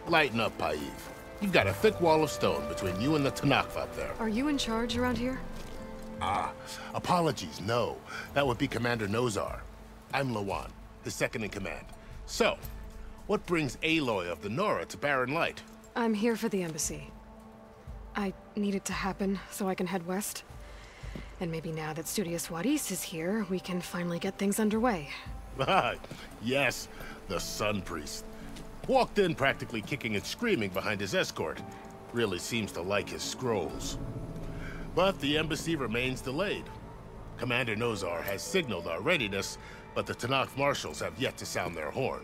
Lighten up, Paiv. You've got a thick wall of stone between you and the Tanakh up there. Are you in charge around here? Ah, apologies, no. That would be Commander Nozar. I'm Lawan, his second in command. So, what brings Aloy of the Nora to Barren Light? I'm here for the embassy. I need it to happen so I can head west. And maybe now that Studious Wadis is here, we can finally get things underway. Yes, the Sun Priest. Walked in practically kicking and screaming behind his escort. Really seems to like his scrolls. But the embassy remains delayed. Commander Nozar has signaled our readiness, but the Tanakh marshals have yet to sound their horn.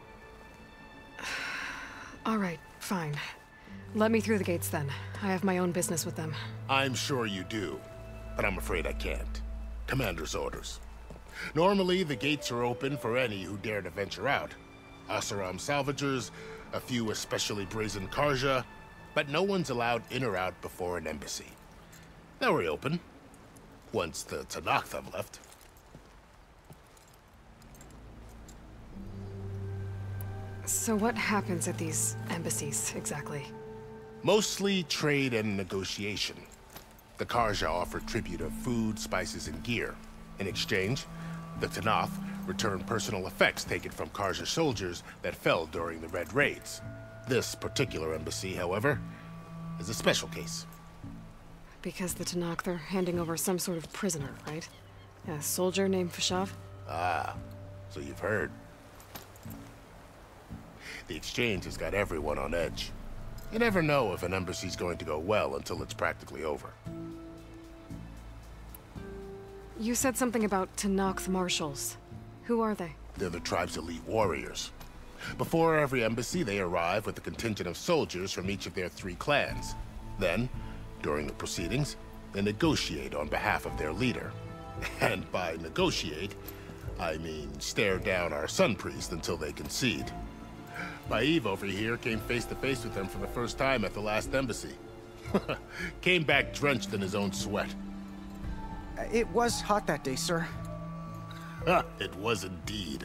All right, fine. Let me through the gates then. I have my own business with them. I'm sure you do, but I'm afraid I can't. Commander's orders. Normally, the gates are open for any who dare to venture out. Asaram salvagers, a few especially brazen Karja, but no one's allowed in or out before an embassy. They'll reopen, once the Tanakh have left. So what happens at these embassies, exactly? Mostly trade and negotiation. The Karja offer tribute of food, spices, and gear. In exchange, the Tanakh return personal effects taken from Karja soldiers that fell during the Red Raids. This particular embassy, however, is a special case. Because the Tanakh, they're handing over some sort of prisoner, right? A soldier named Fashav? Ah, so you've heard. The exchange has got everyone on edge. You never know if an embassy's going to go well until it's practically over. You said something about Tanakh marshals. Who are they? They're the tribe's elite warriors. Before every embassy, they arrive with a contingent of soldiers from each of their 3 clans. Then, during the proceedings, they negotiate on behalf of their leader. And by negotiate, I mean stare down our Sun Priest until they concede. Paiv over here came face to face with them for the first time at the last embassy. Came back drenched in his own sweat. It was hot that day, sir. It was indeed.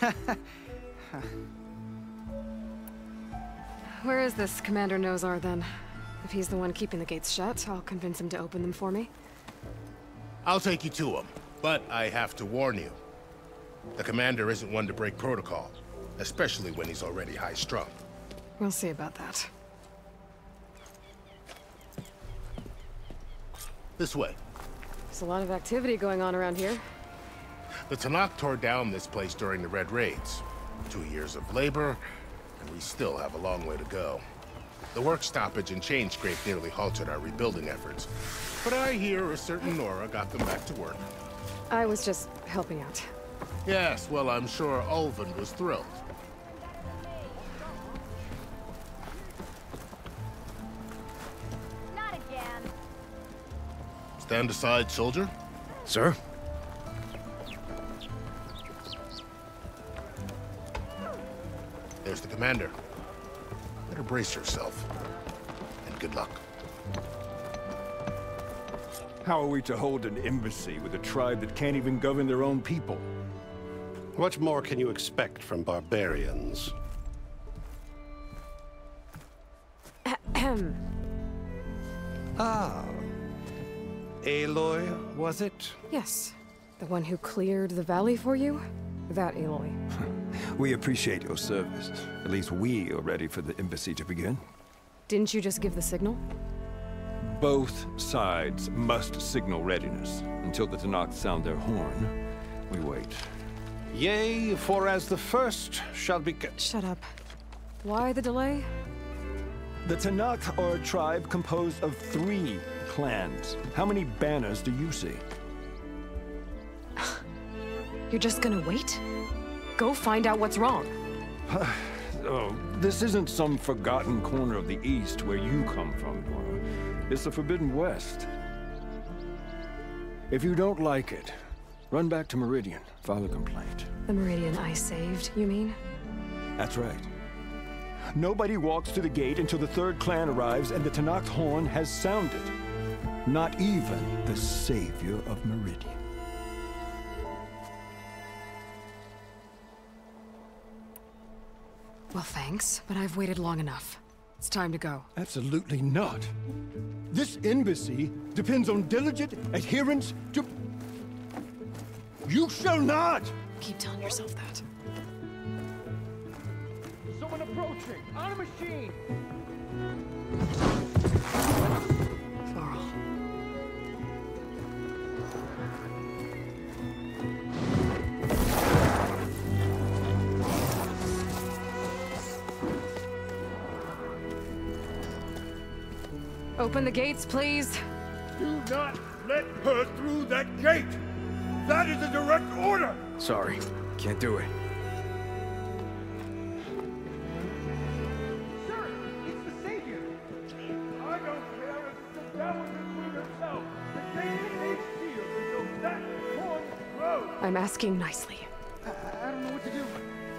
Where is this Commander Nozar, then? If he's the one keeping the gates shut, I'll convince him to open them for me. I'll take you to him, but I have to warn you. The commander isn't one to break protocol, especially when he's already high-strung. We'll see about that. This way. There's a lot of activity going on around here. The Tanakh tore down this place during the Red Raids. 2 years of labor, and we still have a long way to go. The work stoppage and chain scrape nearly halted our rebuilding efforts. But I hear a certain Nora got them back to work. I was just helping out. Yes, well, I'm sure Ulven was thrilled. Not again. Stand aside, soldier. Sir? There's the commander. Better brace yourself. And good luck. How are we to hold an embassy with a tribe that can't even govern their own people? What more can you expect from barbarians? Ah. Aloy, was it? Yes. The one who cleared the valley for you? That Aloy. We appreciate your service. At least we are ready for the embassy to begin. Didn't you just give the signal? Both sides must signal readiness. Until the Tanakh sound their horn, we wait. Yea, for as the first shall be... Shut up. Why the delay? The Tanakh are a tribe composed of 3 clans. How many banners do you see? You're just gonna wait? Go find out what's wrong. Oh, this isn't some forgotten corner of the East where you come from, Nora. It's the Forbidden West. If you don't like it, run back to Meridian, file a complaint. The Meridian I saved, you mean? That's right. Nobody walks to the gate until the 3rd clan arrives and the Tanakh horn has sounded. Not even the savior of Meridian. Well, thanks, but I've waited long enough. It's time to go. Absolutely not. This embassy depends on diligent adherence to... You shall not! Keep telling yourself that. Someone approaching! On a machine! Varl. Open the gates, please. Do not let her through that gate! That is a direct order! Sorry, can't do it. Sir, it's the Savior! I don't care if the devil is with herself. The gate is sealed until that horn grows. I'm asking nicely. I don't know what to do.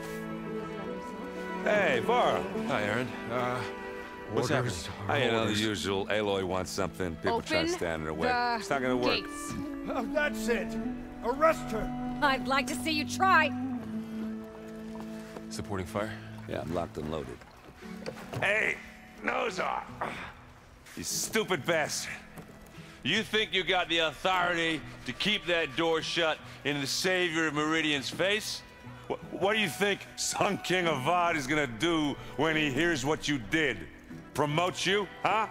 Hey, Faro. Hi, Aaron. What's happening? I know the usual. Aloy wants something. People try to stand in her way. It's not gonna work. Gates. Oh, that's it! Arrest her! I'd like to see you try. Supporting fire? Yeah, I'm locked and loaded. Hey, nose off! You stupid bastard. You think you got the authority to keep that door shut in the Savior of Meridian's face? What do you think Sun King Avad is gonna do when he hears what you did? Promote you, huh?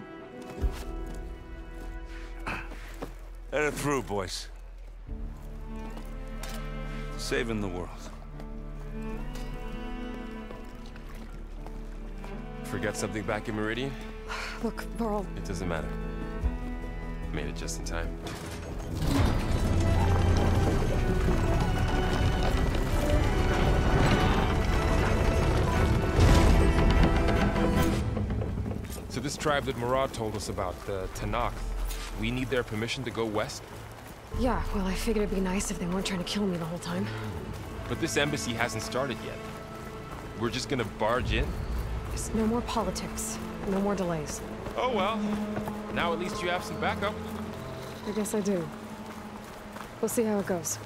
Let her through, boys. Saving the world. Forget something back in Meridian? Look, Varl. It doesn't matter. Made it just in time. So this tribe that Murad told us about, the Tanakh, we need their permission to go west? Yeah, well, I figured it'd be nice if they weren't trying to kill me the whole time. But this embassy hasn't started yet. We're just gonna barge in? Just no more politics. No more delays. Oh well. Now at least you have some backup. I guess I do. We'll see how it goes.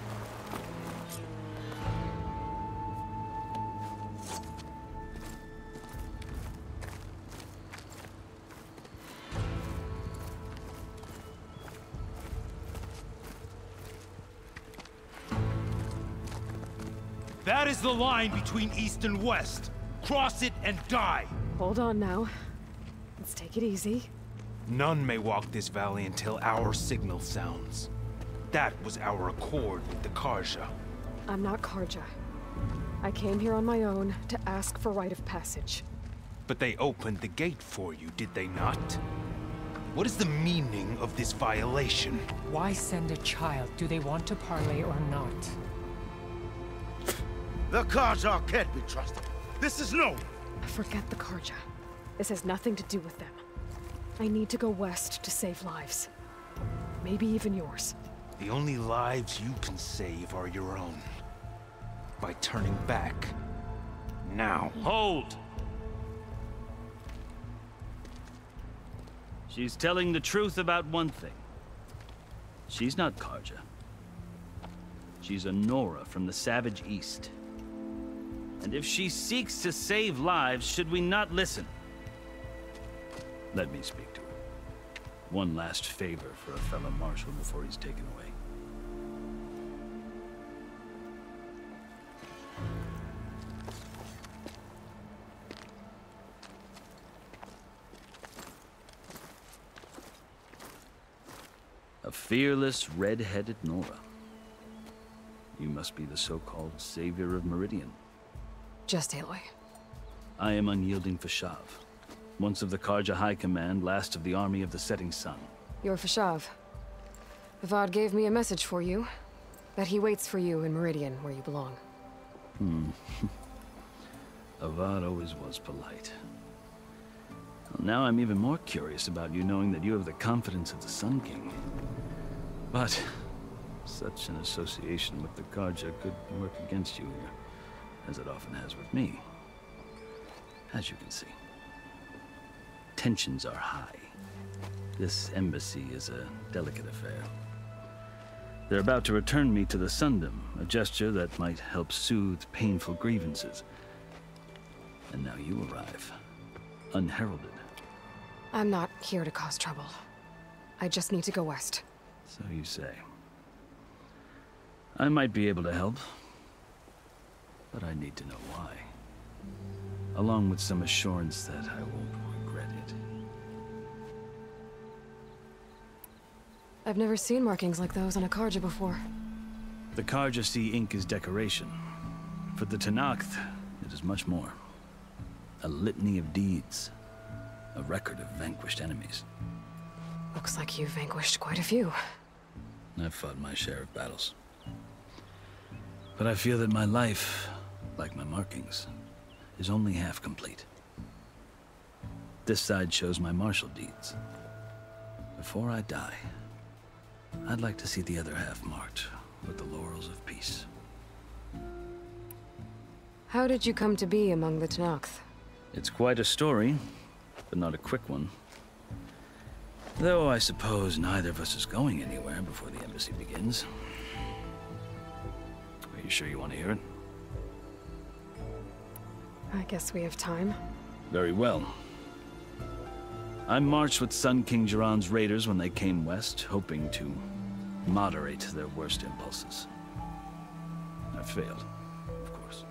That is the line between East and West. Cross it and die. Hold on now. Let's take it easy. None may walk this valley until our signal sounds. That was our accord with the Karja. I'm not Karja. I came here on my own to ask for rite of passage. But they opened the gate for you, did they not? What is the meaning of this violation? Why send a child? Do they want to parley or not? The Karja can't be trusted. This is no. Forget the Karja. This has nothing to do with them. I need to go west to save lives. Maybe even yours. The only lives you can save are your own. By turning back. Now. Hold! She's telling the truth about one thing. She's not Karja. She's a Nora from the Savage East. And if she seeks to save lives, should we not listen? Let me speak to her. One last favor for a fellow marshal before he's taken away. A fearless, red-headed Nora. You must be the so-called savior of Meridian. Just Aloy. I am unyielding Fashav. Once of the Karja High Command, last of the army of the setting sun. You're Fashav. Avad gave me a message for you. That he waits for you in Meridian, where you belong. Avad always was polite. Well, now I'm even more curious about you knowing that you have the confidence of the Sun King. But such an association with the Karja could work against you here, as it often has with me. As you can see, tensions are high. This embassy is a delicate affair. They're about to return me to the Sundom, a gesture that might help soothe painful grievances. And now you arrive, unheralded. I'm not here to cause trouble. I just need to go west. So you say. I might be able to help, but I need to know why. Along with some assurance that I won't regret it. I've never seen markings like those on a Karja before. The Karja see ink as decoration. For the Tenakth, it is much more. A litany of deeds. A record of vanquished enemies. Looks like you've vanquished quite a few. I've fought my share of battles. But I feel that my life, like my markings, is only half complete. This side shows my martial deeds. Before I die, I'd like to see the other half marked with the laurels of peace. How did you come to be among the Tenakth? It's quite a story, but not a quick one. Though I suppose neither of us is going anywhere before the embassy begins. Are you sure you want to hear it? I guess we have time. Very well. I marched with Sun King Jiran's raiders when they came west, hoping to moderate their worst impulses. I failed, of course.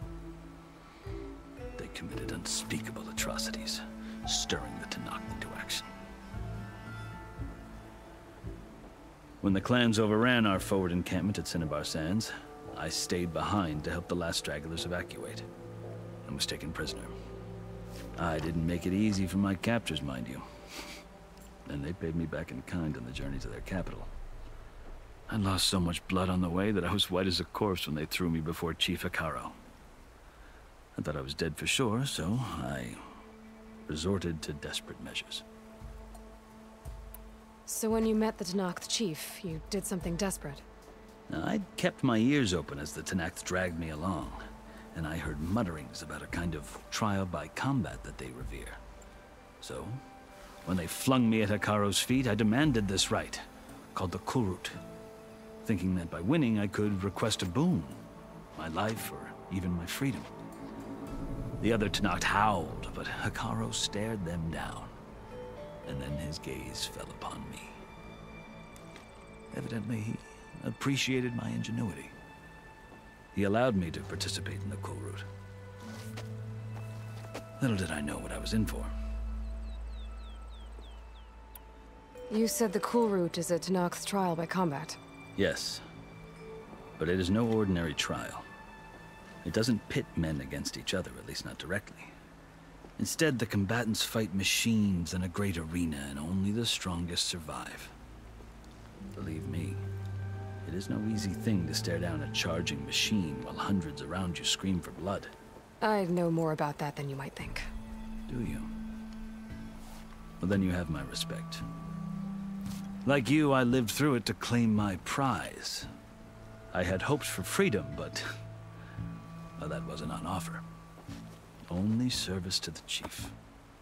They committed unspeakable atrocities, stirring the Tenakth into action. When the clans overran our forward encampment at Cinnabar Sands, I stayed behind to help the last stragglers evacuate, and was taken prisoner. I didn't make it easy for my captors, mind you. And they paid me back in kind on the journey to their capital. I lost so much blood on the way that I was white as a corpse when they threw me before Chief Faro. I thought I was dead for sure, so I resorted to desperate measures. So when you met the Tenakth chief, you did something desperate? Now, I'd kept my ears open as the Tenakth dragged me along, and I heard mutterings about a kind of trial by combat that they revere. So, when they flung me at Hekaro's feet, I demanded this right, called the Kulrut, thinking that by winning I could request a boon, my life or even my freedom. The other Tenakth howled, but Hekaro stared them down, and then his gaze fell upon me. Evidently, he appreciated my ingenuity. He allowed me to participate in the Kulrut. Little did I know what I was in for. You said the Kulrut is a Tenakth's trial by combat. Yes, but it is no ordinary trial. It doesn't pit men against each other, at least not directly. Instead, the combatants fight machines in a great arena, and only the strongest survive. Believe me, it is no easy thing to stare down a charging machine while hundreds around you scream for blood. I know more about that than you might think. Do you? Well, then you have my respect. Like you, I lived through it to claim my prize. I had hoped for freedom, but well, that wasn't on offer. Only service to the chief.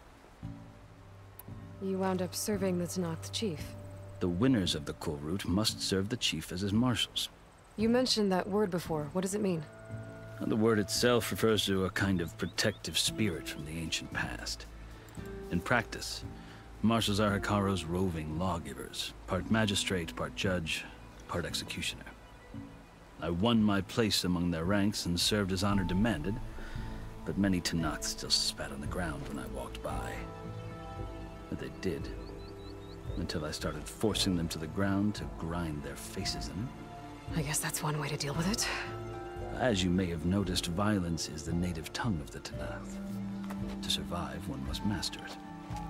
You wound up serving the Tenakth chief. The winners of the Kulrut must serve the chief as his marshals. You mentioned that word before. What does it mean? The word itself refers to a kind of protective spirit from the ancient past. In practice, marshals are Hekaro's roving lawgivers, part magistrate, part judge, part executioner. I won my place among their ranks and served as honor demanded, but many Tenakth still spat on the ground when I walked by. But they did, until I started forcing them to the ground to grind their faces in. I guess that's one way to deal with it. As you may have noticed, violence is the native tongue of the Tenakth. To survive, one must master it.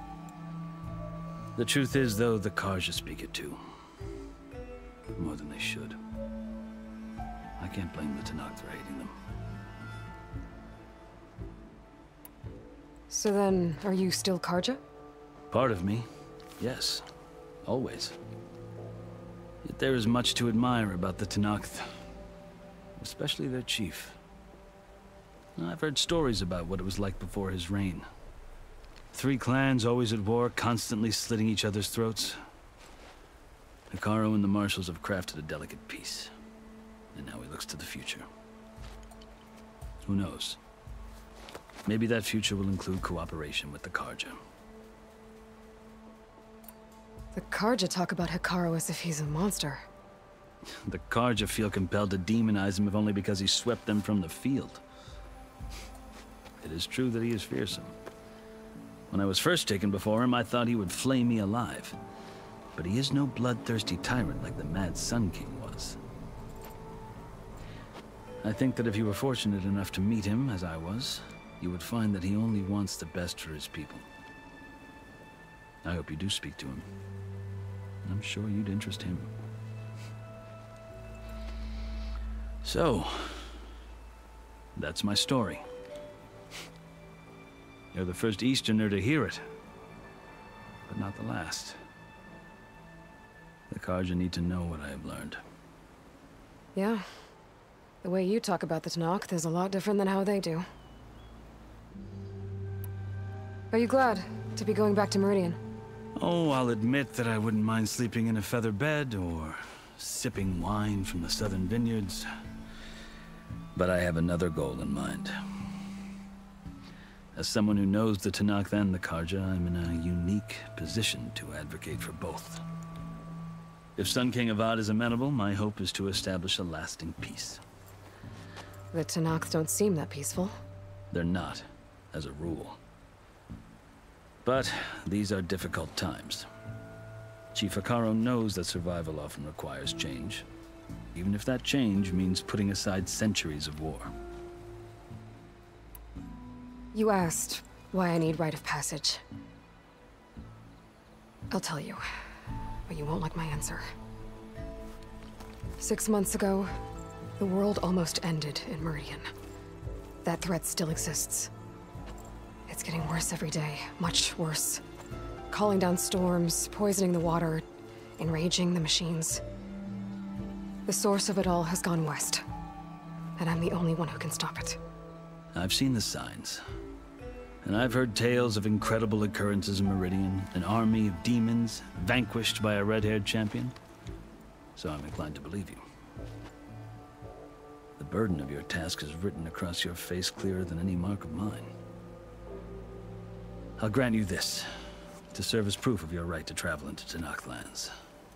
The truth is, though, the Karja speak it too. More than they should. I can't blame the Tenakth for hating them. So then, are you still Karja? Part of me, yes. Always. Yet there is much to admire about the Tenakth. Especially their chief. I've heard stories about what it was like before his reign. 3 clans always at war, constantly slitting each other's throats. Hekaro and the marshals have crafted a delicate peace. And now he looks to the future. Who knows? Maybe that future will include cooperation with the GAIA. The GAIA talk about Hekarro as if he's a monster. The GAIA feel compelled to demonize him if only because he swept them from the field. It is true that he is fearsome. When I was first taken before him, I thought he would flay me alive. But he is no bloodthirsty tyrant like the Mad Sun King was. I think that if you were fortunate enough to meet him, as I was, you would find that he only wants the best for his people. I hope you do speak to him. I'm sure you'd interest him. So, that's my story. You're the first Easterner to hear it, but not the last. The GAIA need to know what I have learned. Yeah. The way you talk about the Tenakth is a lot different than how they do. Are you glad to be going back to Meridian? Oh, I'll admit that I wouldn't mind sleeping in a feather bed or sipping wine from the southern vineyards. But I have another goal in mind. As someone who knows the Tenakth and the GAIA, I'm in a unique position to advocate for both. If Sun King Avad is amenable, my hope is to establish a lasting peace. The Tenakth don't seem that peaceful. They're not, as a rule. But these are difficult times. Chief Hekarro knows that survival often requires change, even if that change means putting aside centuries of war. You asked why I need rite of passage. I'll tell you, but you won't like my answer. 6 months ago, the world almost ended in Meridian. That threat still exists. It's getting worse every day, much worse. Calling down storms, poisoning the water, enraging the machines. The source of it all has gone west, and I'm the only one who can stop it. I've seen the signs. And I've heard tales of incredible occurrences in Meridian, an army of demons vanquished by a red-haired champion. So I'm inclined to believe you. The burden of your task is written across your face clearer than any mark of mine. I'll grant you this, to serve as proof of your right to travel into Tenakth lands.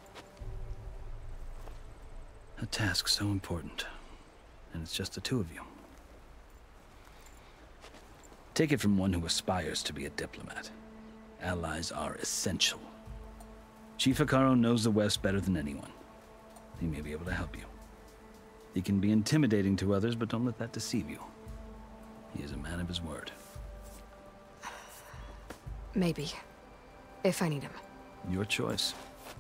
A task so important, and it's just the two of you. Take it from one who aspires to be a diplomat. Allies are essential. Chief Hekarro knows the West better than anyone. He may be able to help you. He can be intimidating to others, but don't let that deceive you. He is a man of his word. Maybe. If I need him. Your choice.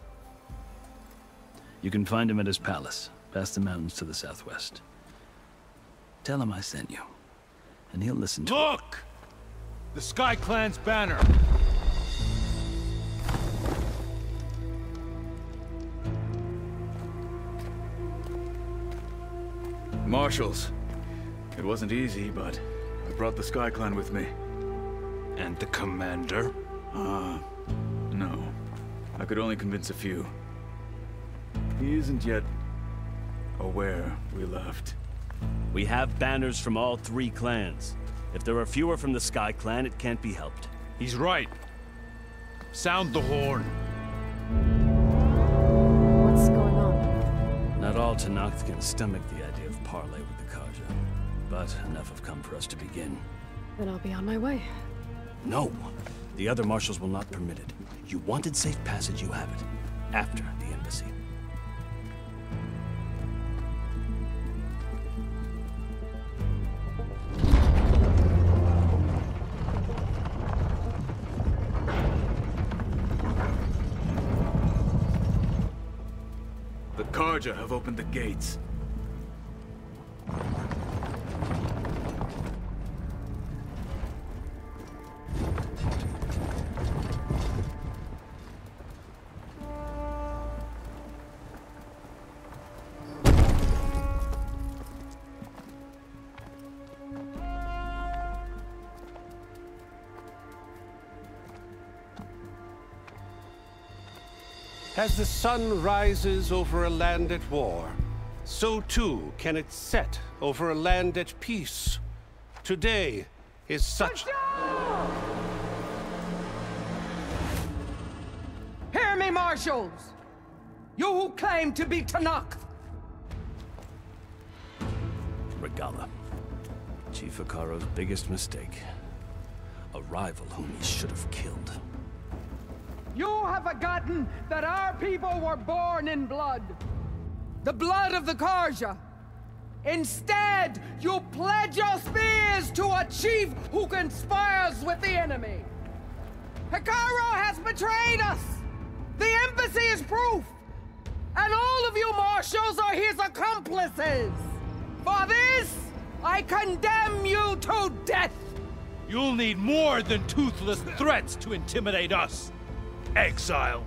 You can find him at his palace, past the mountains to the southwest. Tell him I sent you, and he'll listen to Look! The Sky Clan's banner! Marshals. It wasn't easy, but I brought the Sky Clan with me. And the commander? No. I could only convince a few. He isn't yet aware we left. We have banners from all 3 clans. If there are fewer from the Sky Clan, it can't be helped. He's right. Sound the horn. What's going on? Not all Tenakth can stomach the idea of parley with the GAIA, but enough have come for us to begin. Then I'll be on my way. No. The other marshals will not permit it. You wanted safe passage, you have it. After the embassy. The GAIA have opened the gates. As the sun rises over a land at war, so too can it set over a land at peace. Today, is such... Hear me, marshals! You who claim to be Tanakh! Regala. Chief Hikaro's biggest mistake. A rival whom he should have killed. You have forgotten that our people were born in blood. The blood of the Carja. Instead, you pledge your spears to a chief who conspires with the enemy. Hikaro has betrayed us! The embassy is proof! And all of you marshals are his accomplices! For this, I condemn you to death! You'll need more than toothless threats to intimidate us. Exile.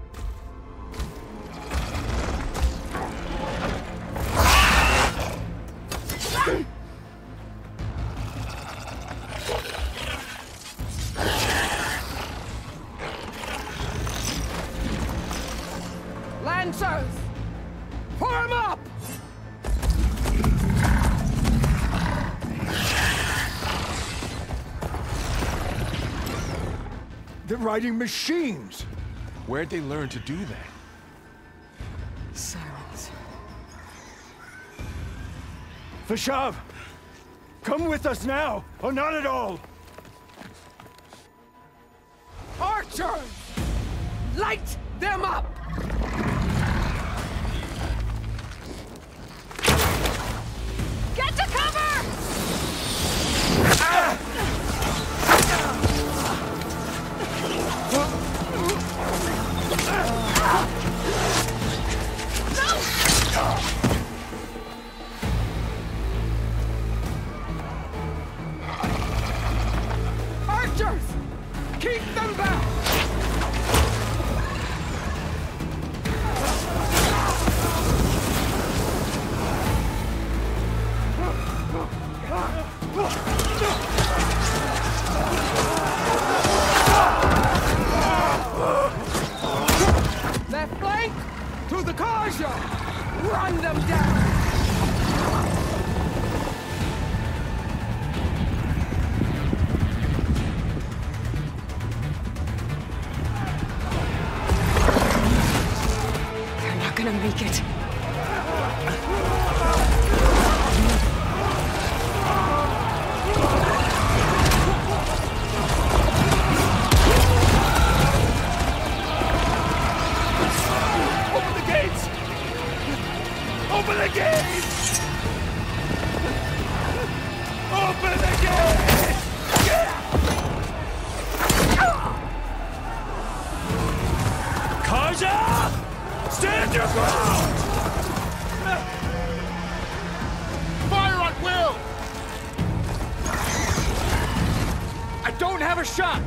Lancers! Form up! They're riding machines! Where'd they learn to do that? Sirens. Vashav! Come with us now, or not at all! Archers! Light them up! Get to cover! Archers! Keep them back! Left flank! To the Carja! Run them down! They're not gonna make it. Open the gates! Open the gates! Carja! Stand your ground! Fire at will! I don't have a shot!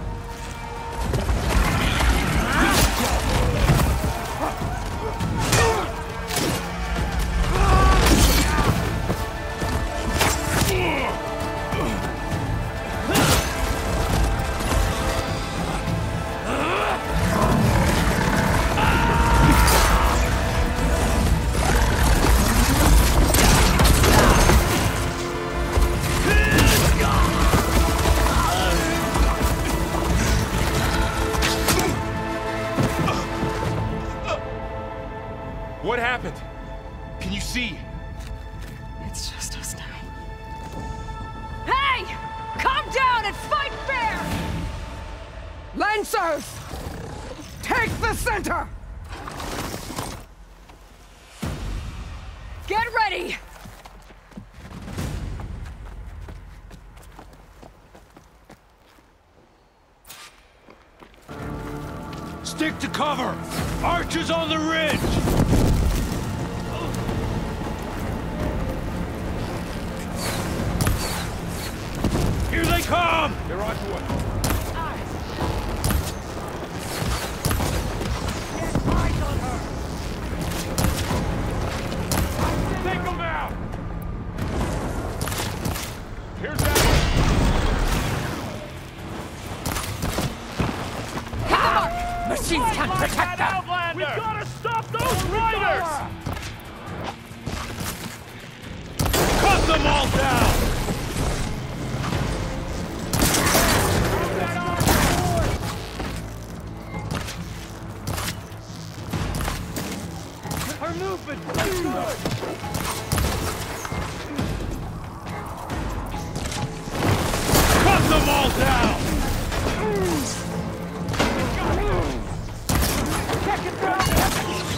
What happened? Can you see? It's just us now. Hey! Calm down and fight fair! Lancers! Take the center! Get ready! Stick to cover! Archers on the ridge! Here they come! They're on to us. Take them out! Here's that. Hit the mark! Machines can't protect them! We've got to stop those riders! Cut them all down! them all down! Check it out!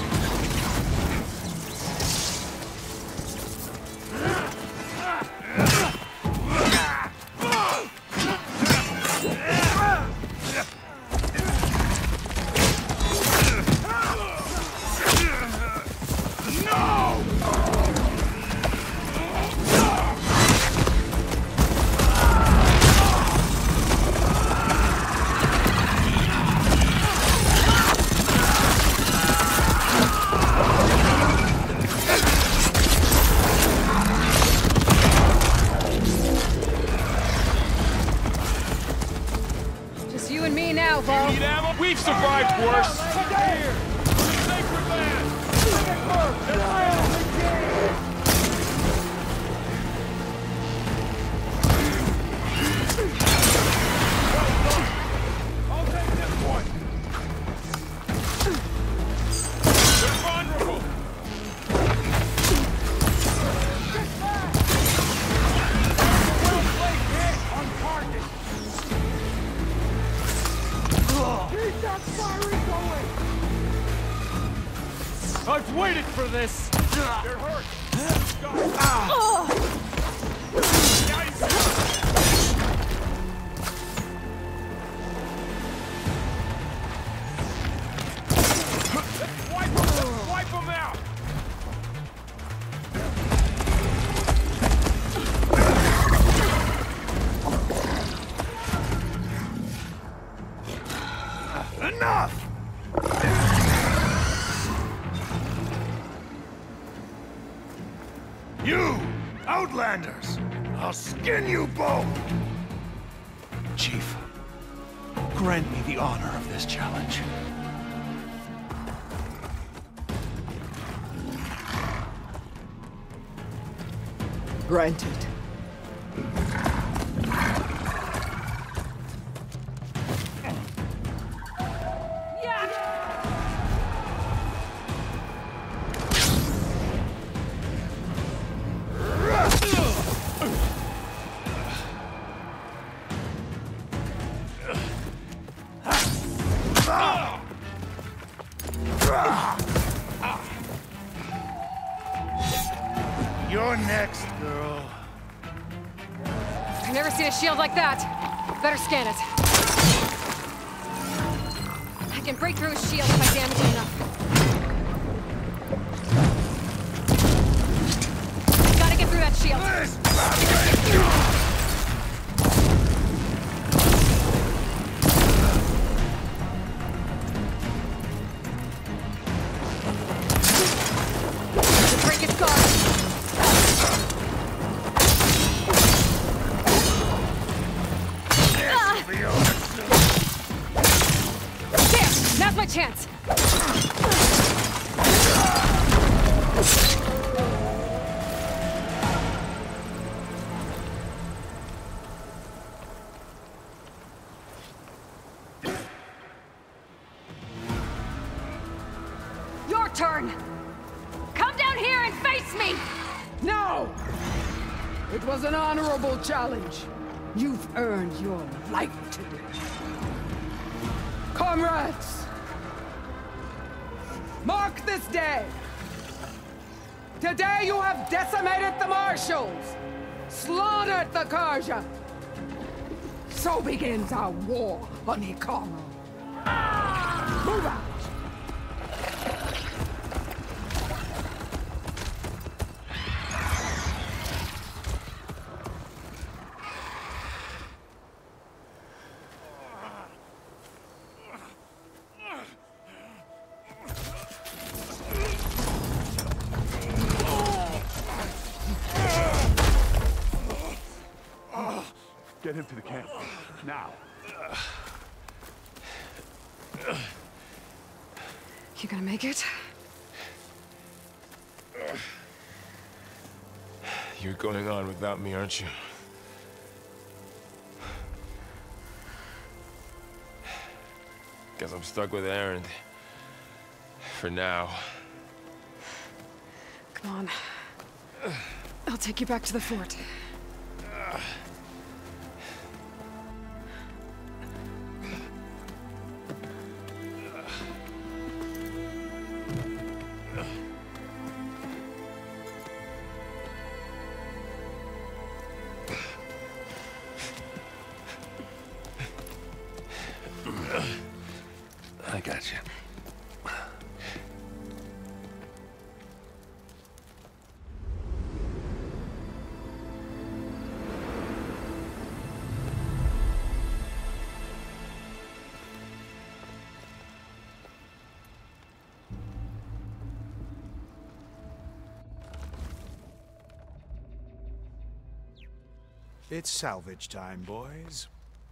We've survived worse. Sacred land. I'll take this one. They're vulnerable. Get back. Well-played hit on target. Keep that firing going! I've waited for this! You're hurt! Let's wipe them out! Enough! You, Outlanders! I'll skin you both! Chief, grant me the honor of this challenge. Granted. You're next, girl. I've never seen a shield like that. Better scan it. I can break through a shield if I damage it enough. Gotta get through that shield. Break its guard. Now's my chance! Your turn! Come down here and face me! No! It was an honorable challenge. You've earned your life today. Comrades! Mark this day! Today you have decimated the Marshals! Slaughtered the Karja! So begins our war on Hikaru. Move out! Get him to the camp. Now. You gonna make it? You're going on without me, aren't you? Guess I'm stuck with Erend. For now. Come on. I'll take you back to the fort. I got you. It's salvage time, boys.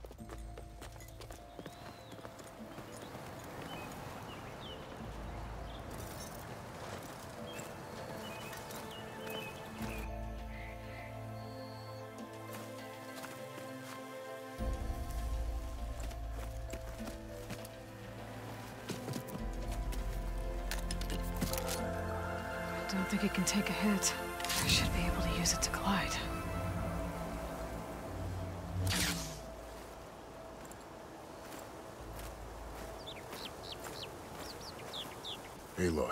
I don't think it can take a hit. I should be able to use it to glide. Aloy.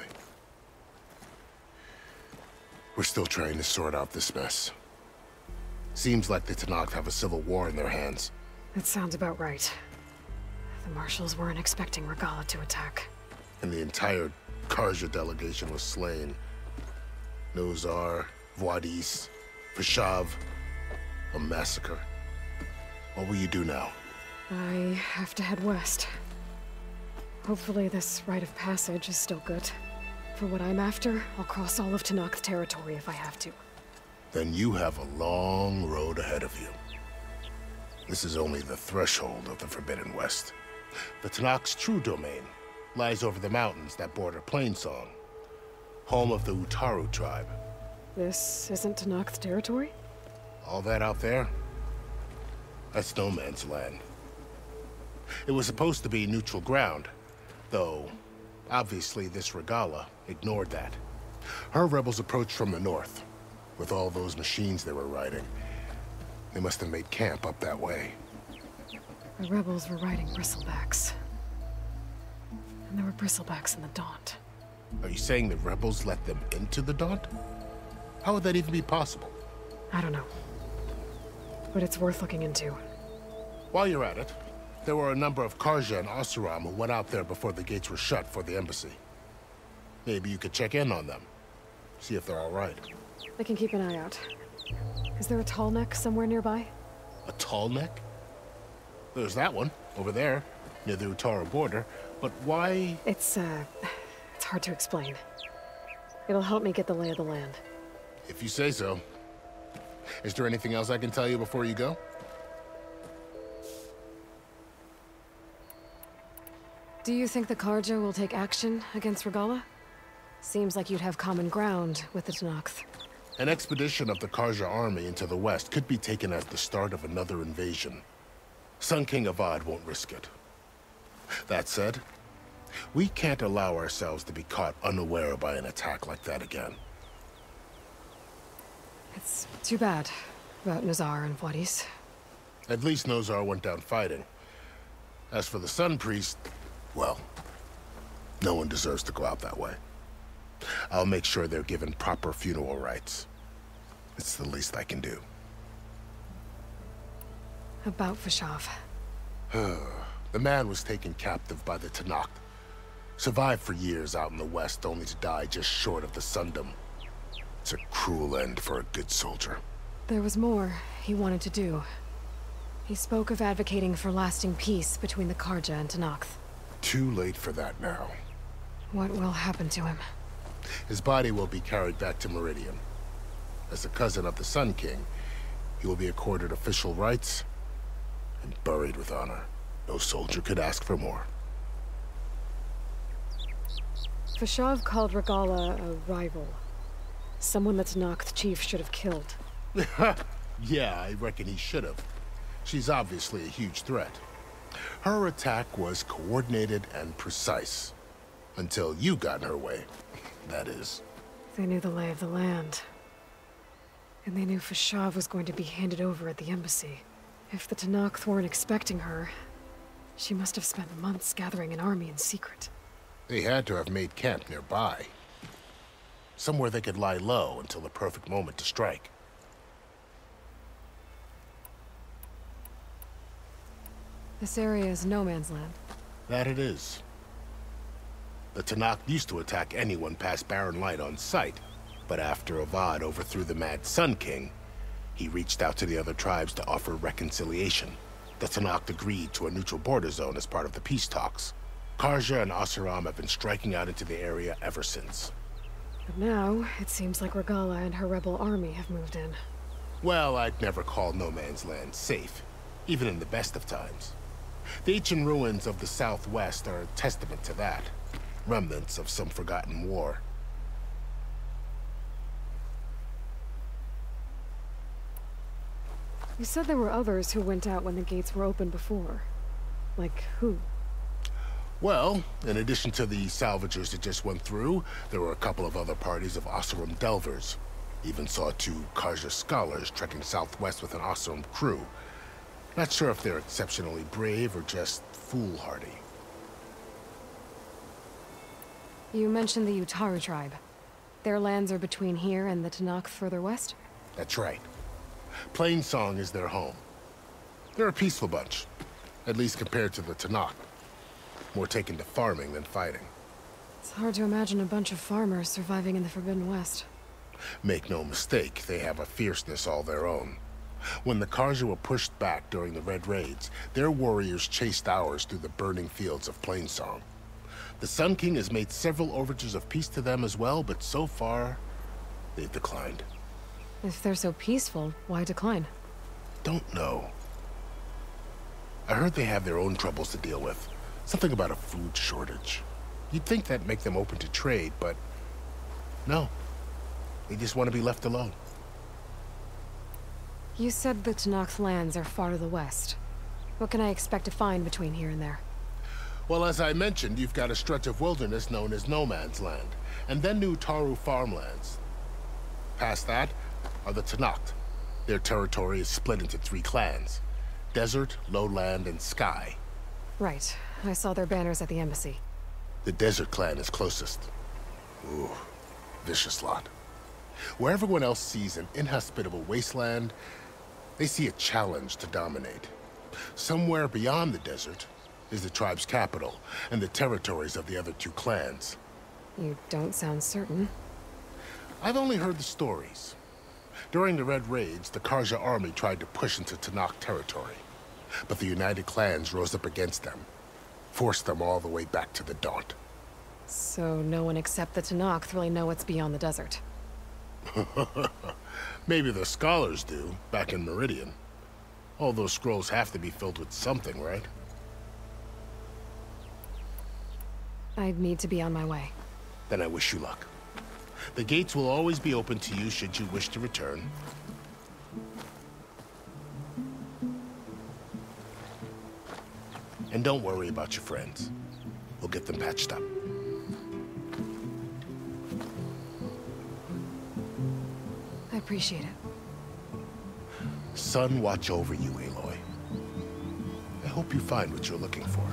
We're still trying to sort out this mess. Seems like the Tenakth have a civil war in their hands. That sounds about right. The Marshals weren't expecting Regalla to attack. And the entire Carja delegation was slain. Nozar, Voidis, Vashav. A massacre. What will you do now? I have to head west. Hopefully this rite of passage is still good. For what I'm after, I'll cross all of Tenakth territory if I have to. Then you have a long road ahead of you. This is only the threshold of the Forbidden West. The Tenakth's true domain lies over the mountains that border Plainsong, home of the Utaru tribe. This isn't Tenakth territory? All that out there? That's no man's land. It was supposed to be neutral ground, though obviously this Regalla ignored that. Her rebels approached from the north, with all those machines they were riding. They must have made camp up that way. The rebels were riding bristlebacks. And there were bristlebacks in the Daunt. Are you saying the rebels let them into the Daunt? How would that even be possible? I don't know. But it's worth looking into. While you're at it, there were a number of Carja and Oseram who went out there before the gates were shut for the embassy. Maybe you could check in on them. See if they're all right. I can keep an eye out. Is there a tall neck somewhere nearby? A tall neck? There's that one, over there, near the Utaru border. But why? It's hard to explain. It'll help me get the lay of the land. If you say so. Is there anything else I can tell you before you go? Do you think the Carja will take action against Regalla? Seems like you'd have common ground with the Tenakth. An expedition of the Carja army into the west could be taken as the start of another invasion. Sun King Avad won't risk it. That said, we can't allow ourselves to be caught unaware by an attack like that again. It's too bad about Nozar and Voidis. At least Nozar went down fighting. As for the Sun Priest, well, no one deserves to go out that way. I'll make sure they're given proper funeral rites. It's the least I can do. About Vashav. The man was taken captive by the Tenakth. Survived for years out in the west, only to die just short of the Sundom. It's a cruel end for a good soldier. There was more he wanted to do. He spoke of advocating for lasting peace between the Carja and Tenakth. Too late for that now. What will happen to him? His body will be carried back to Meridian. As a cousin of the Sun King, he will be accorded official rights and buried with honor. No soldier could ask for more. Vashav called Regalla a rival. Someone the Tenakth chief should have killed. Yeah, I reckon he should have. She's obviously a huge threat. Her attack was coordinated and precise. Until you got in her way, that is. They knew the lay of the land. And they knew Vashav was going to be handed over at the embassy. If the Tenakth weren't expecting her, she must have spent months gathering an army in secret. They had to have made camp nearby. Somewhere they could lie low until the perfect moment to strike. This area is no man's land. That it is. The Tanakh used to attack anyone past Barren Light on sight, but after Avad overthrew the Mad Sun King, he reached out to the other tribes to offer reconciliation. The Tanakh agreed to a neutral border zone as part of the peace talks. Karja and Oseram have been striking out into the area ever since. But now, it seems like Regala and her rebel army have moved in. Well, I'd never call No Man's Land safe, even in the best of times. The ancient ruins of the Southwest are a testament to that. Remnants of some forgotten war. You said there were others who went out when the gates were open before. Like who? Well, in addition to the salvagers that just went through, there were a couple of other parties of Oseram delvers. Even saw 2 Karja scholars trekking southwest with an Oseram crew. Not sure if they're exceptionally brave or just foolhardy. You mentioned the Utaru tribe. Their lands are between here and the Tanakh further west? That's right. Plainsong is their home. They're a peaceful bunch, at least compared to the Tanakh. More taken to farming than fighting. It's hard to imagine a bunch of farmers surviving in the Forbidden West. Make no mistake, they have a fierceness all their own. When the Karja were pushed back during the Red Raids, their warriors chased ours through the burning fields of Plainsong. The Sun King has made several overtures of peace to them as well, but so far, they've declined. If they're so peaceful, why decline? Don't know. I heard they have their own troubles to deal with. Something about a food shortage. You'd think that'd make them open to trade, but no. They just want to be left alone. You said the Tanakh's lands are far to the west. What can I expect to find between here and there? Well, as I mentioned, you've got a stretch of wilderness known as No Man's Land, and then New Taru farmlands. Past that are the Tanakh. Their territory is split into 3 clans: Desert, Lowland, and Sky. Right. I saw their banners at the embassy. The Desert clan is closest. Ooh, vicious lot. Where everyone else sees an inhospitable wasteland, they see a challenge to dominate. Somewhere beyond the desert is the tribe's capital and the territories of the other 2 clans. You don't sound certain. I've only heard the stories. During the Red Raids, the Karja army tried to push into Tanakh territory, but the United Clans rose up against them, forced them all the way back to the Daunt. So no one except the Tanakh really know what's beyond the desert. Maybe the scholars do, back in Meridian. All those scrolls have to be filled with something, right? I'd need to be on my way. Then I wish you luck. The gates will always be open to you should you wish to return. And don't worry about your friends. We'll get them patched up. I appreciate it. Sun watch over you, Aloy. I hope you find what you're looking for.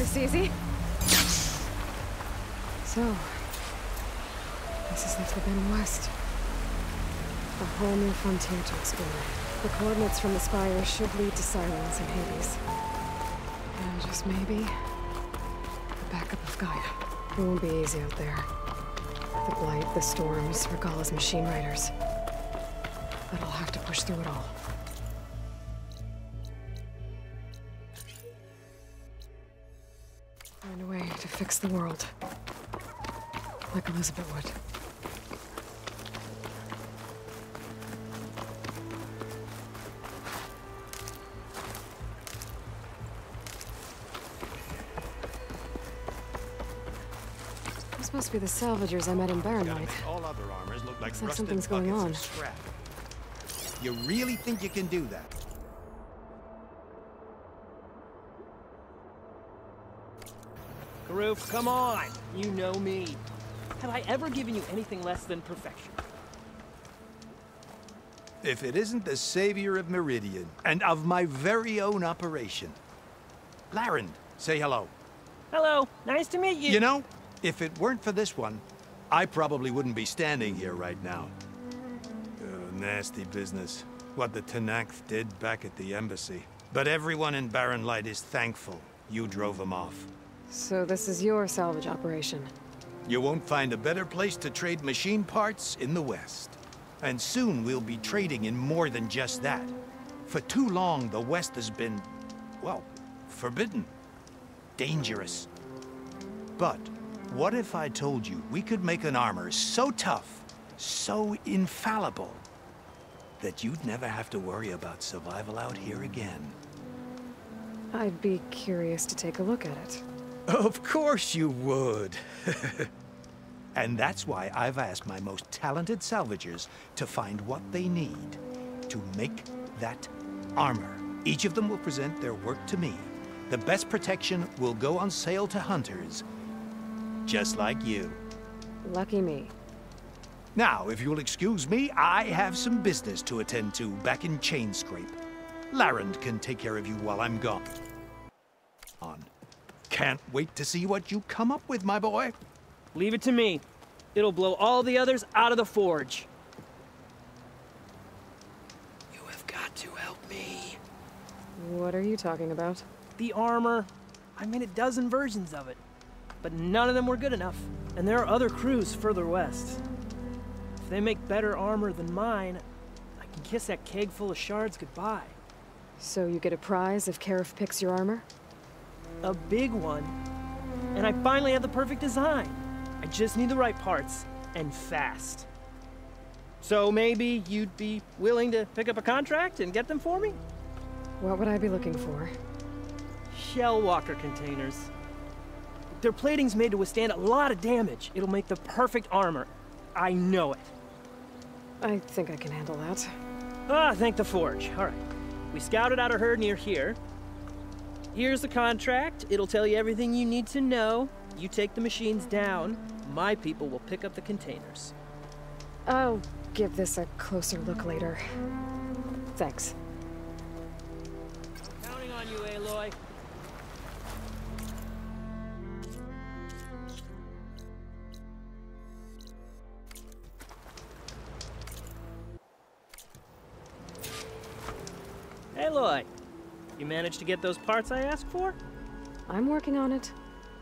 this easy. So, this is the Forbidden West. A whole new frontier to explore. The coordinates from the spire should lead to Silence and Hades. And just maybe, the backup of Gaia. It won't be easy out there. The blight, the storms, Regalla's machine riders. But I'll have to push through it all. Find a way to fix the world. Like Elizabeth would. This must be the salvagers I met in Barrenlight. All other armors look like rusted something's going buckets on. of scrap. You really think you can do that? Karoof, come on! You know me. Have I ever given you anything less than perfection? If it isn't the savior of Meridian, and of my very own operation. Laren, say hello. Hello, nice to meet you. You know, if it weren't for this one, I probably wouldn't be standing here right now. Nasty business. What the Tenakth did back at the embassy. But everyone in Barrenlight is thankful you drove them off. So this is your salvage operation? You won't find a better place to trade machine parts in the West. And soon we'll be trading in more than just that. For too long, the West has been, well, forbidden. Dangerous. But what if I told you we could make an armor so tough, so infallible, that you'd never have to worry about survival out here again? I'd be curious to take a look at it. Of course you would. And that's why I've asked my most talented salvagers to find what they need to make that armor. Each of them will present their work to me. The best protection will go on sale to hunters, just like you. Lucky me. Now, if you'll excuse me, I have some business to attend to back in Chainscrape. Laren can take care of you while I'm gone. Can't wait to see what you come up with, my boy. Leave it to me. It'll blow all the others out of the forge. You have got to help me. What are you talking about? The armor. I made a dozen versions of it. But none of them were good enough. And there are other crews further west. If they make better armor than mine, I can kiss that keg full of shards goodbye. So you get a prize if Karif picks your armor? A big one. And I finally have the perfect design. I just need the right parts, and fast. So maybe you'd be willing to pick up a contract and get them for me? What would I be looking for? Shell walker containers. Their plating's made to withstand a lot of damage. It'll make the perfect armor. I know it. I think I can handle that. Ah, thank the forge. All right. We scouted out a herd near here. Here's the contract. It'll tell you everything you need to know. You take the machines down. My people will pick up the containers. I'll give this a closer look later. Thanks. I'm counting on you, Aloy. Aloy, you managed to get those parts I asked for? I'm working on it.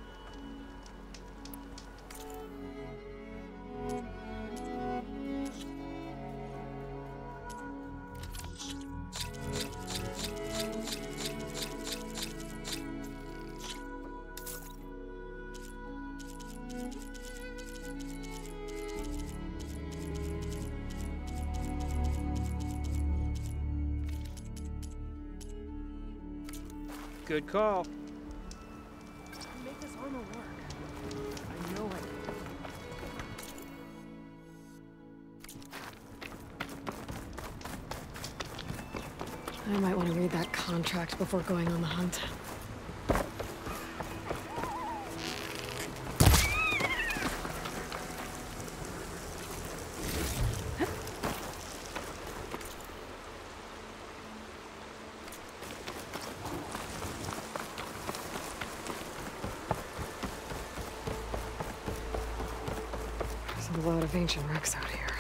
Good call. Make this armor work. I know I can. I might want to read that contract before going on the hunt. a lot of ancient wrecks out here.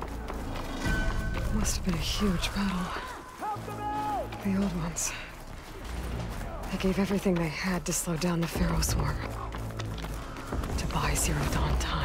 Must have been a huge battle. The old ones. They gave everything they had to slow down the Faro swarm. To buy Zero Dawn time.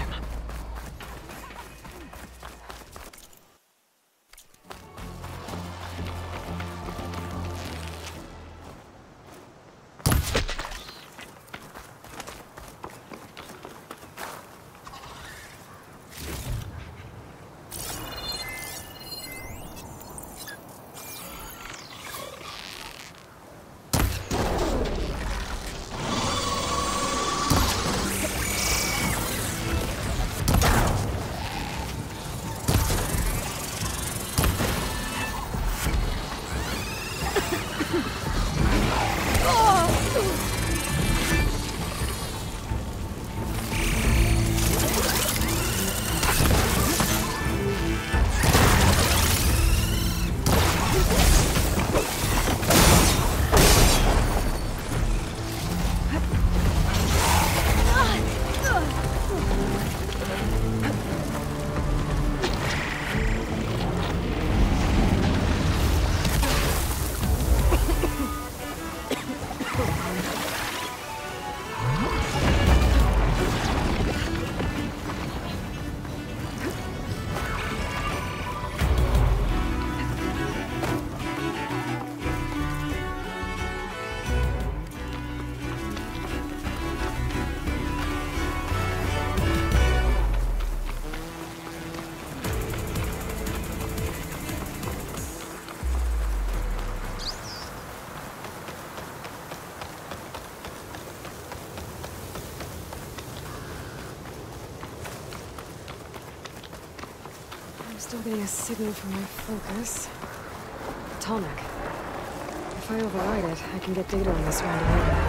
Still getting a signal from my focus. Tallneck. If I override it, I can get data on this surrounding area.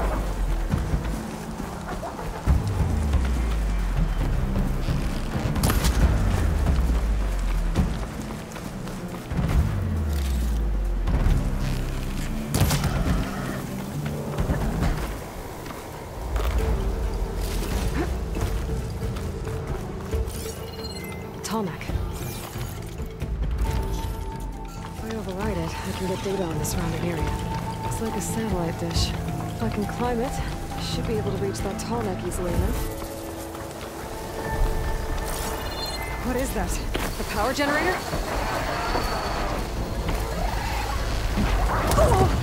Tallneck. Override it, I can get data on the surrounding area. It's like a satellite dish. If I can climb it, I should be able to reach that Tallneck easily enough. What is that? The power generator? Oh!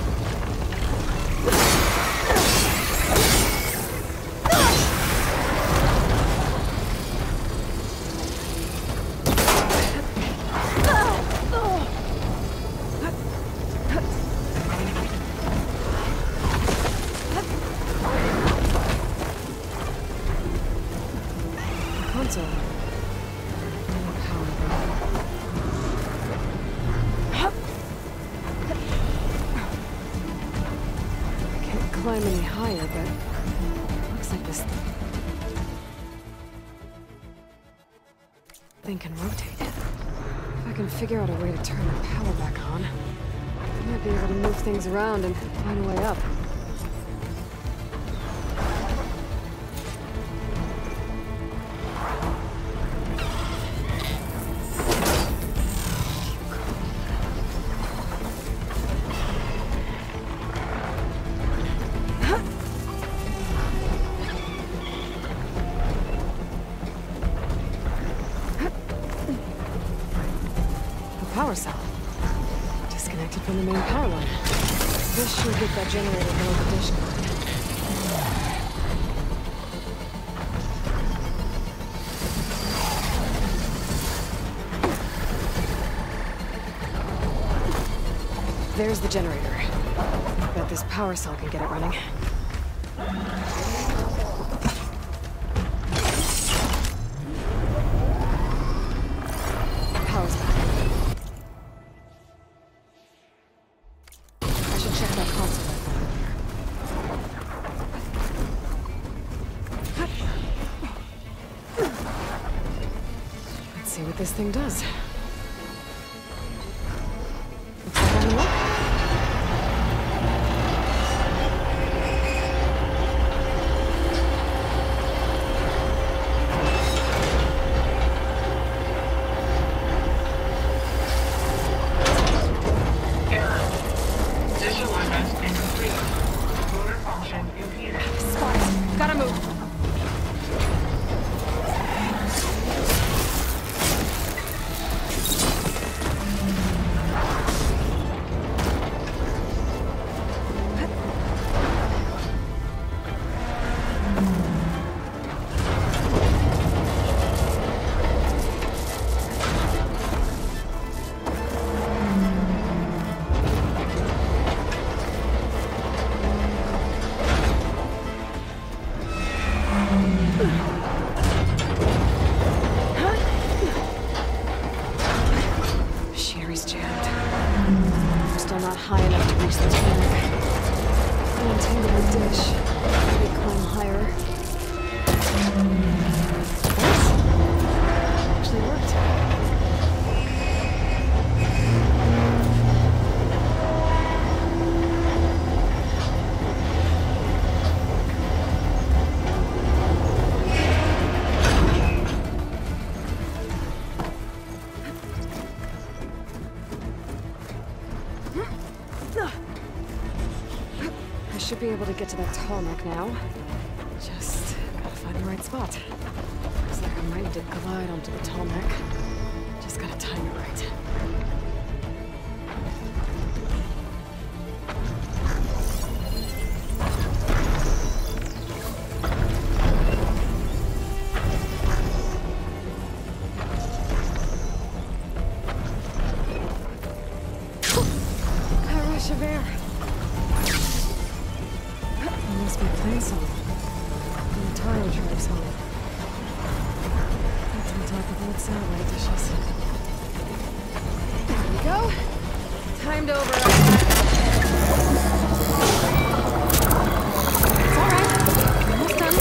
Climb any higher, but looks like this thing can rotate. If I can figure out a way to turn the power back on, I might be able to move things around and find a way up. Power cell. Disconnected from the main power line. This should get that generator below the dish line. There's the generator. Bet this power cell can get it running. Power's back. Check that console Let's see what this thing does. Looks like I'm in luck. Untangle the dish. Maybe climb higher. Actually worked. I should be able to get to that tarmac now. Just gotta find the right spot. Looks like I might need to glide onto the tarmac. Just gotta time it right. A rush of air. There must be a plane song. The entire drive's home. That's on top of old satellite dishes. There we go. Time to override that. It's alright. Almost done.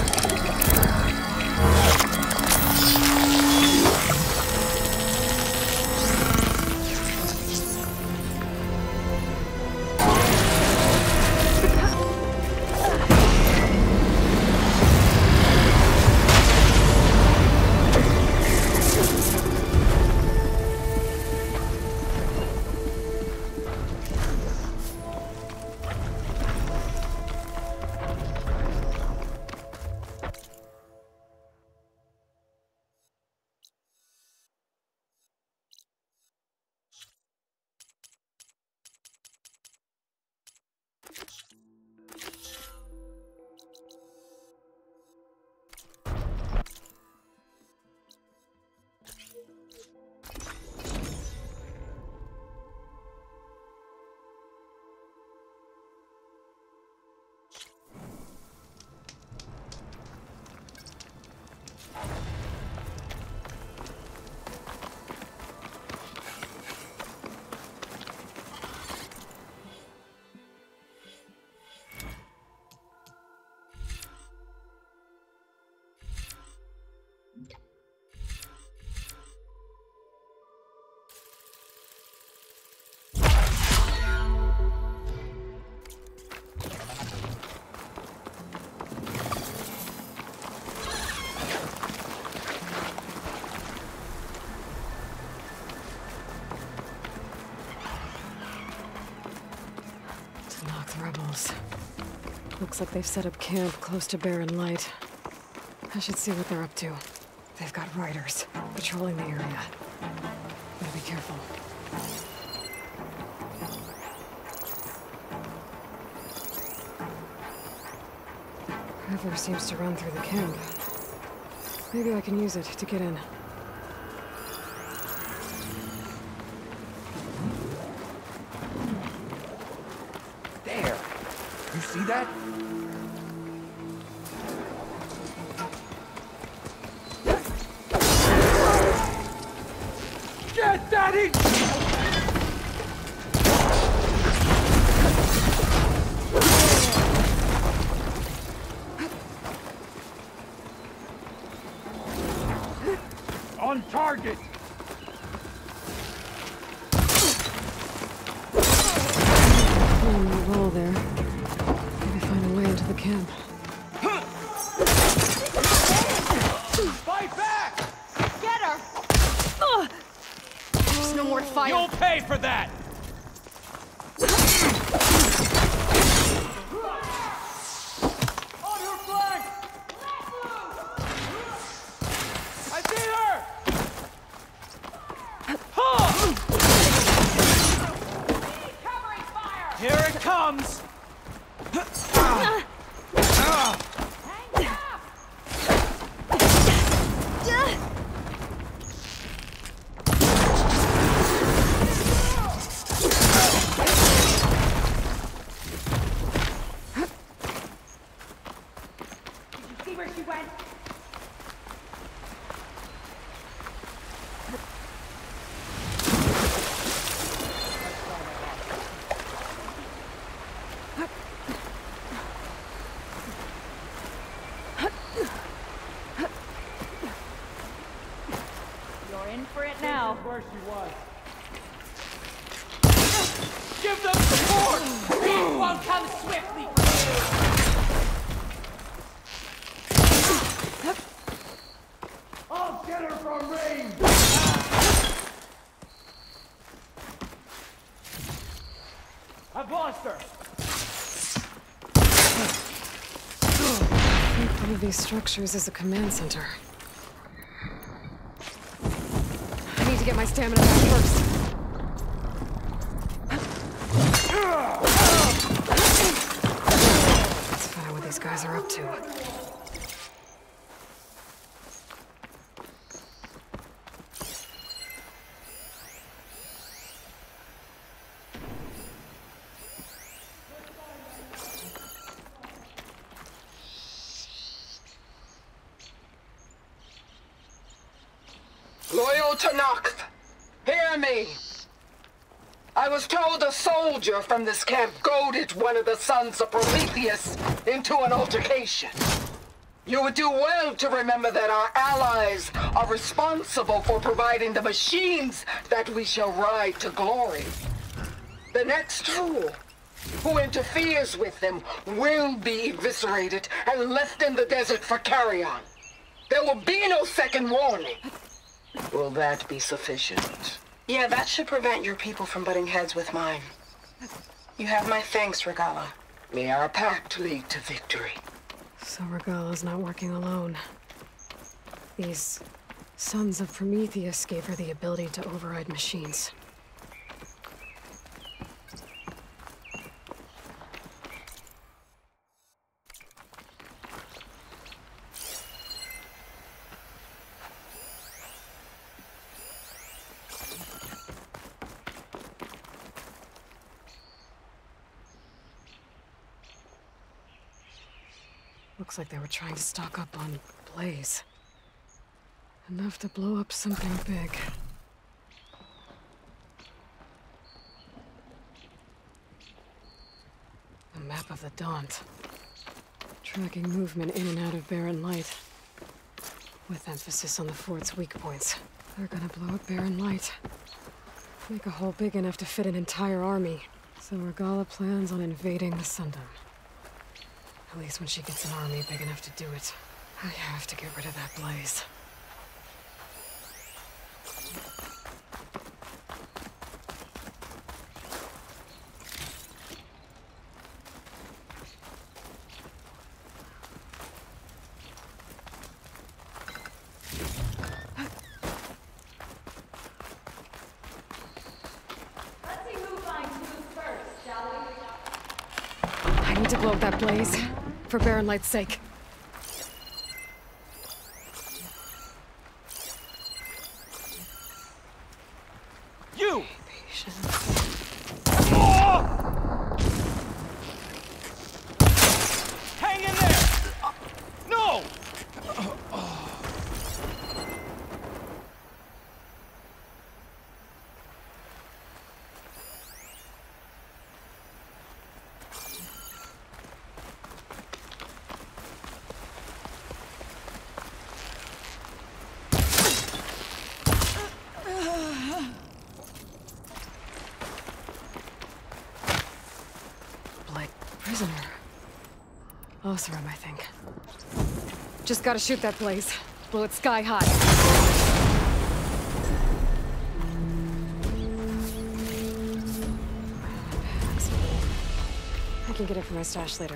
Rebels. Looks like they've set up camp close to Barren Light. I should see what they're up to. They've got riders patrolling the area. Gotta be careful. River seems to run through the camp. Maybe I can use it to get in. See that? Get Daddy! On target! Roll there. Find a way into the camp. Fight back! Get her! There's no more fire. You'll pay for that! On your flank! I see her! Covering fire! Here it comes! where she was. Give them support! These won't come swiftly! I'll get her from range! I've lost her! I think one of these structures is a command center. I need to get my stamina back first. Let's find out what these guys are up to. Loyal Tanakh, hear me. I was told a soldier from this camp goaded one of the sons of Prometheus into an altercation. You would do well to remember that our allies are responsible for providing the machines that we shall ride to glory. The next fool who interferes with them will be eviscerated and left in the desert for carrion. There will be no second warning. Will that be sufficient? Yeah, that should prevent your people from butting heads with mine. You have my thanks, Regala. May our pact lead to victory. So Regala's not working alone. These sons of Prometheus gave her the ability to override machines. Looks like they were trying to stock up on blaze. Enough to blow up something big. A map of the Daunt. Tracking movement in and out of barren light. With emphasis on the fort's weak points. They're gonna blow up barren light. Make a hole big enough to fit an entire army. So Regala plans on invading the Sundom. At least when she gets an army big enough to do it. I have to get rid of that blaze. Let's see who finds who first, shall we? I need to blow up that blaze. For barren light's sake. You! Hang in there! No! Prisoner. Oseram, I think. Just gotta shoot that blaze. Blow it sky high. I can get it from my stash later.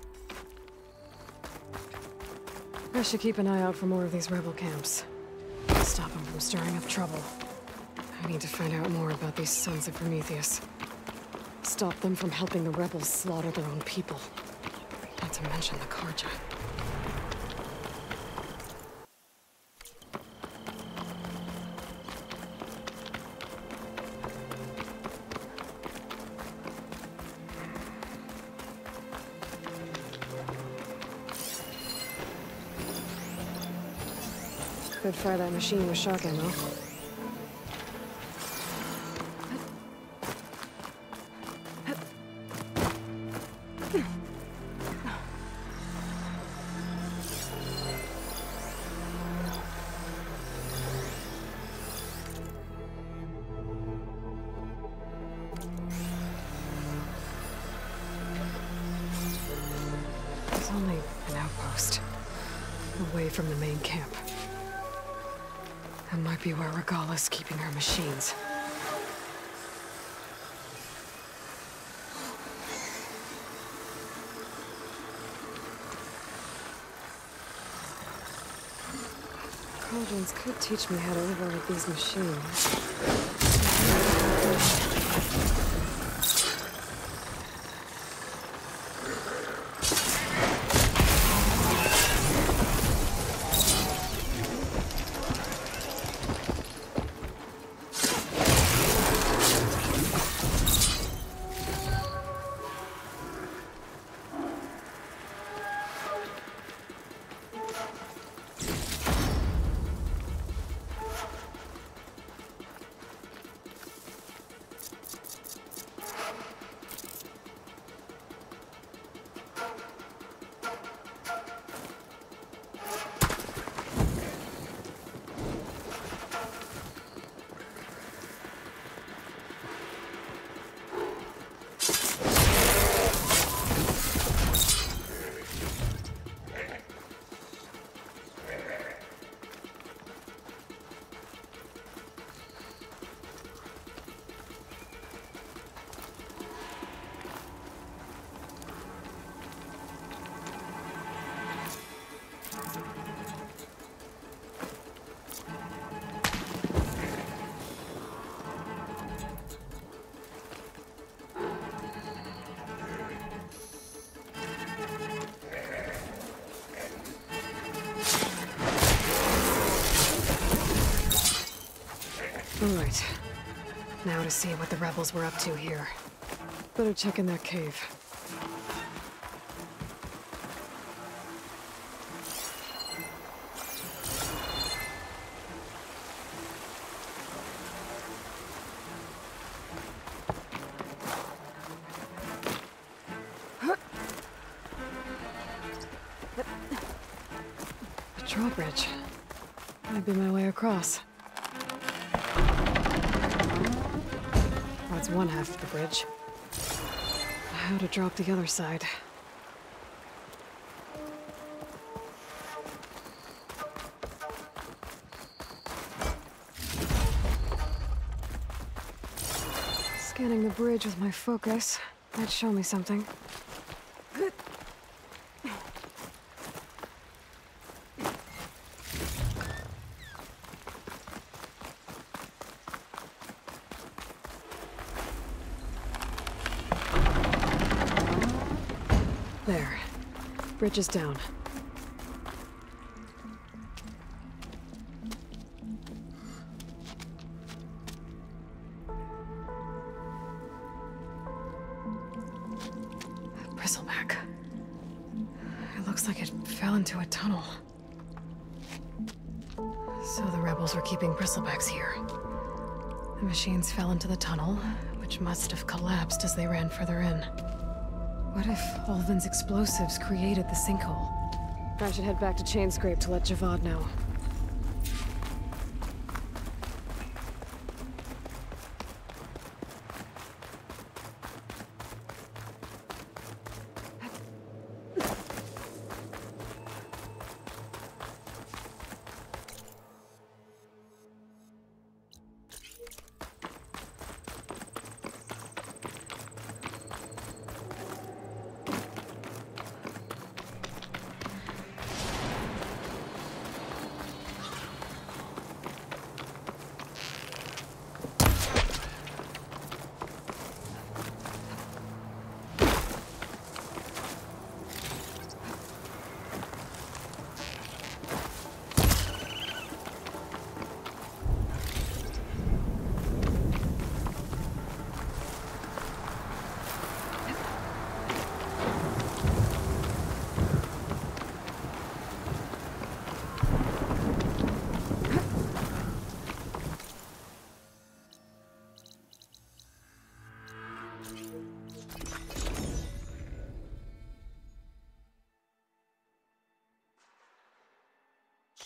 I should keep an eye out for more of these rebel camps. Stop them from stirring up trouble. I need to find out more about these sons of Prometheus. Stop them from helping the rebels slaughter their own people. Not to mention the Karja. Could fire that machine with shock ammo. It's only an outpost, away from the main camp. That might be where Regala's keeping her machines. Cauldrons could teach me how to override these machines. All right. Now to see what the rebels were up to here. Better check in that cave. A drawbridge. Might be my way across. That's one half of the bridge. How to drop the other side. Scanning the bridge with my focus might show me something. There. Bridge is down. Bristleback. It looks like it fell into a tunnel. So the rebels were keeping bristlebacks here. The machines fell into the tunnel, which must have collapsed as they ran further in. What if Olvin's explosives created the sinkhole? I should head back to Chainscrape to let Javad know.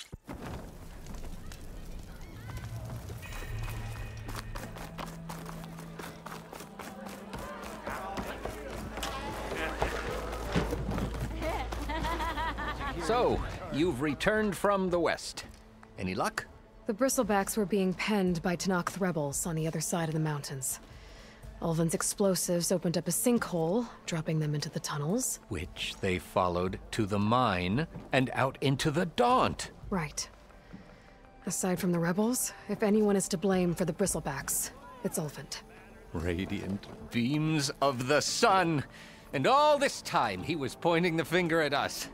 So, you've returned from the west. Any luck? The bristlebacks were being penned by Tenakth rebels on the other side of the mountains. Ulvin's explosives opened up a sinkhole, dropping them into the tunnels. Which they followed to the mine and out into the Daunt. Right. Aside from the rebels, if anyone is to blame for the bristlebacks, it's Ulvin. Radiant beams of the sun. And all this time he was pointing the finger at us.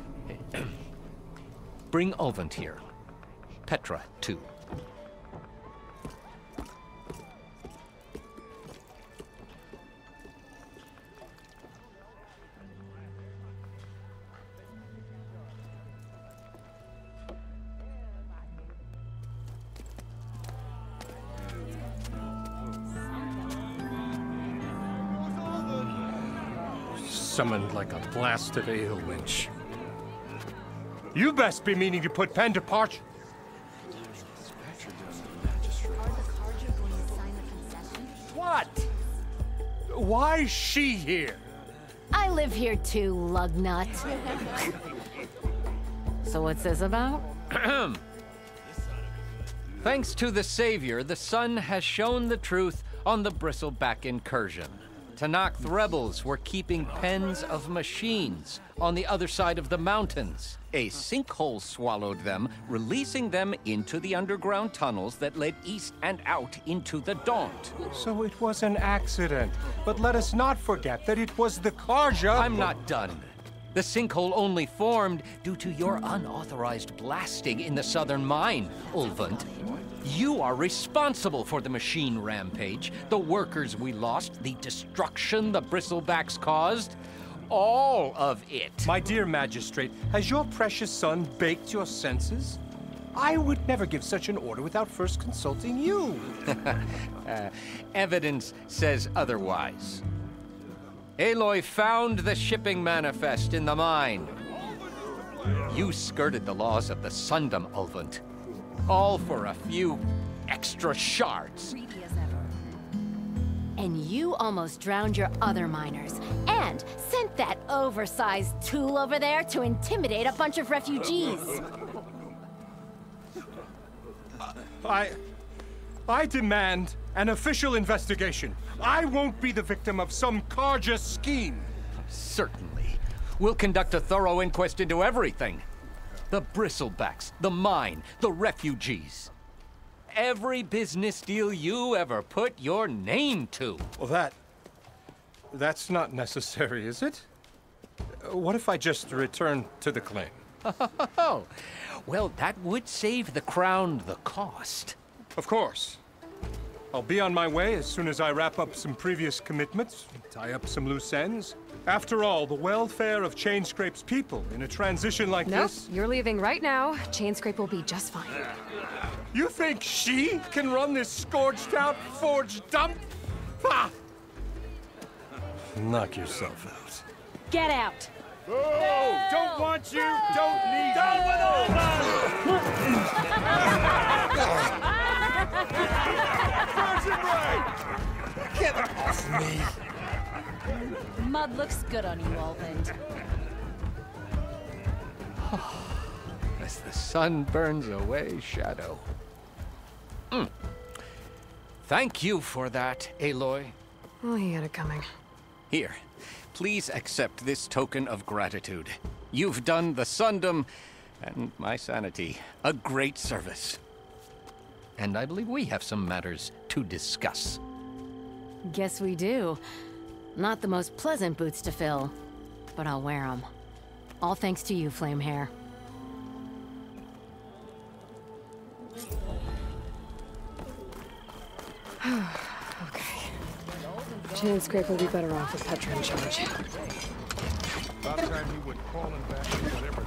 Bring Ulvin here. Petra, too. Summoned like a blasted ale winch. You best be meaning to put pen to parch. What? Why's she here? I live here too, lugnut. So what's this about? Thanks to the Savior, the sun has shown the truth on the bristleback incursion. Tenakth rebels were keeping pens of machines on the other side of the mountains. A sinkhole swallowed them, releasing them into the underground tunnels that led east and out into the Daunt. So it was an accident. But let us not forget that it was the Carja. I'm not done. The sinkhole only formed due to your unauthorized blasting in the southern mine, Ulvund. You are responsible for the machine rampage, the workers we lost, the destruction the bristlebacks caused. All of it. My dear magistrate, has your precious son baked your senses? I would never give such an order without first consulting you. Evidence says otherwise. Aloy found the shipping manifest in the mine. You skirted the laws of the Sundom, Ulvund. All for a few extra shards. And you almost drowned your other miners, and sent that oversized tool over there to intimidate a bunch of refugees. I demand an official investigation. I won't be the victim of some Carja scheme. Certainly. We'll conduct a thorough inquest into everything. The bristlebacks, the mine, the refugees. Every business deal you ever put your name to. Well, that's not necessary, is it? What if I just return to the claim? Oh, well, that would save the crown the cost. Of course. I'll be on my way as soon as I wrap up some previous commitments, tie up some loose ends. After all, the welfare of Chainscrape's people in a transition like this... Nope, you're leaving right now. Chainscrape will be just fine. You think she can run this scorched-out forged dump? Ha! Knock yourself out. Get out! Oh, don't want you, don't need Down Get off me! Mud looks good on you, Ulvin. As the sun burns away shadow. Thank you for that, Aloy. Oh, he had it coming. Here, please accept this token of gratitude. You've done the Sundom and my sanity a great service. And I believe we have some matters to discuss. Guess we do. Not the most pleasant boots to fill, but I'll wear them. All thanks to you, Flamehair. Okay. Chainscrape will be better off with Petra in charge. About time you would crawling back to whatever.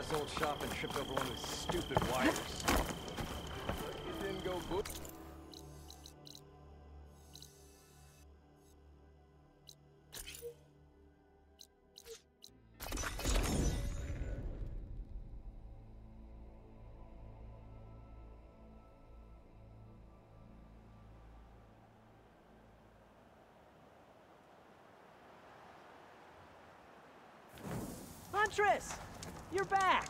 this old shop and tripped over one of his stupid wires. It didn't go good. Huntress! You're back!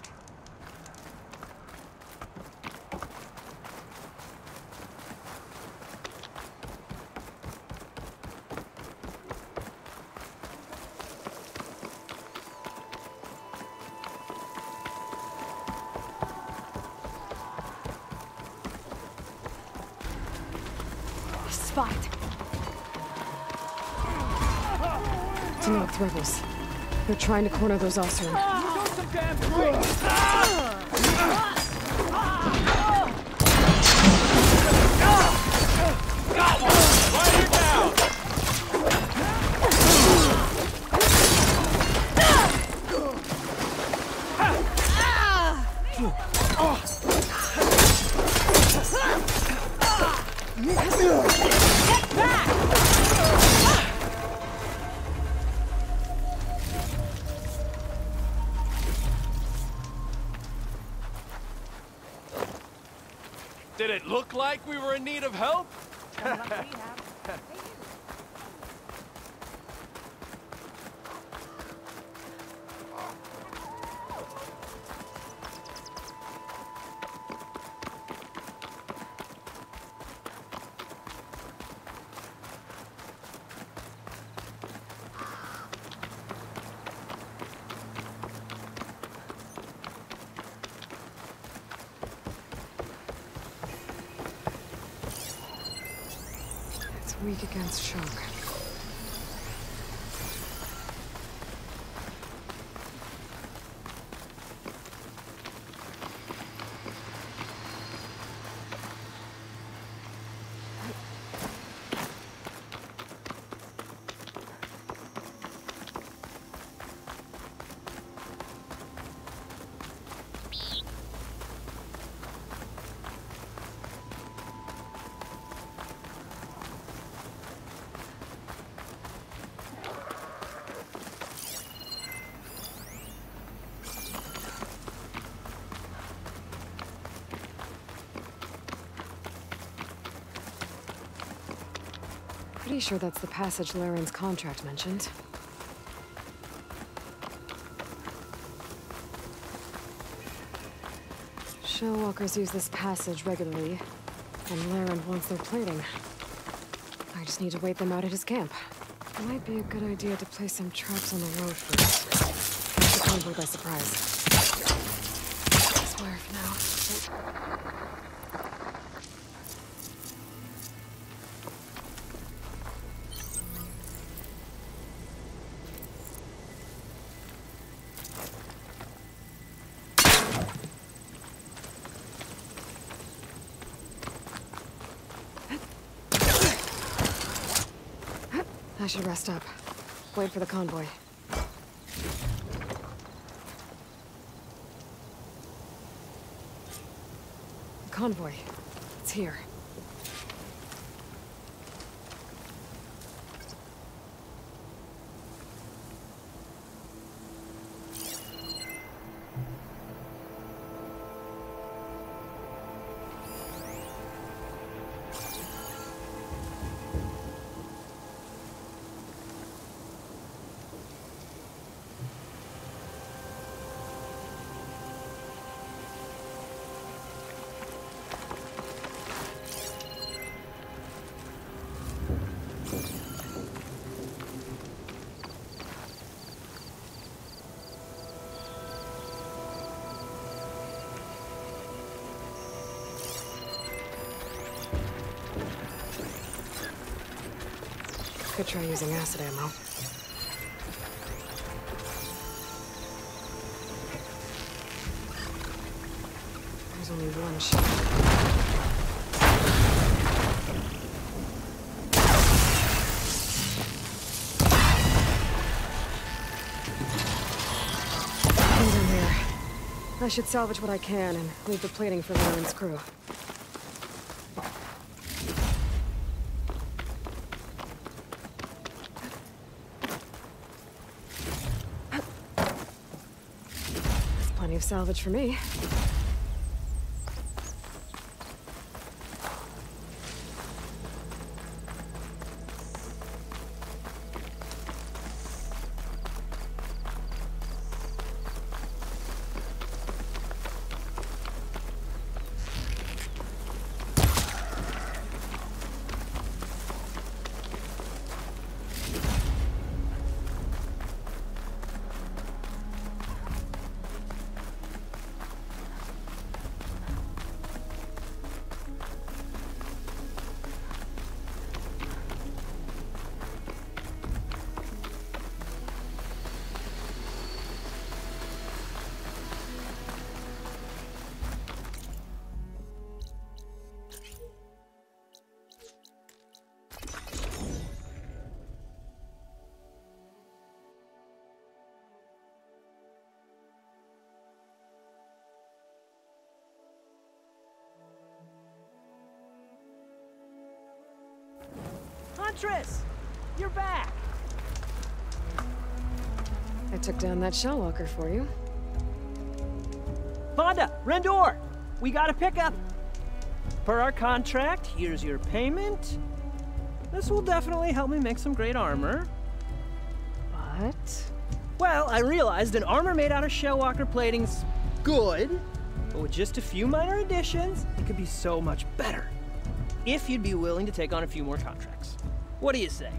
Spot. Tanakh rebels. They're trying to corner those Osran. Did it look like we were in need of help? Weak against shock. Pretty sure that's the passage Laren's contract mentioned. Shellwalkers use this passage regularly, and Laren wants their plating. I just need to wait them out at his camp. Might be a good idea to place some traps on the road first. Catch the convoy by surprise. I swear for now. I should rest up. Wait for the convoy. The convoy. It's here. Could try using acid ammo. There's only one shot. Things in here. I should salvage what I can and leave the plating for Lauren's crew. That's plenty of salvage for me. Huntress! You're back! I took down that shell walker for you. Vonda! Rendor! We got a pickup! Per our contract, here's your payment. This will definitely help me make some great armor. What? Well, I realized an armor made out of shell walker plating's good, but with just a few minor additions, it could be so much better. If you'd be willing to take on a few more contracts. What do you say?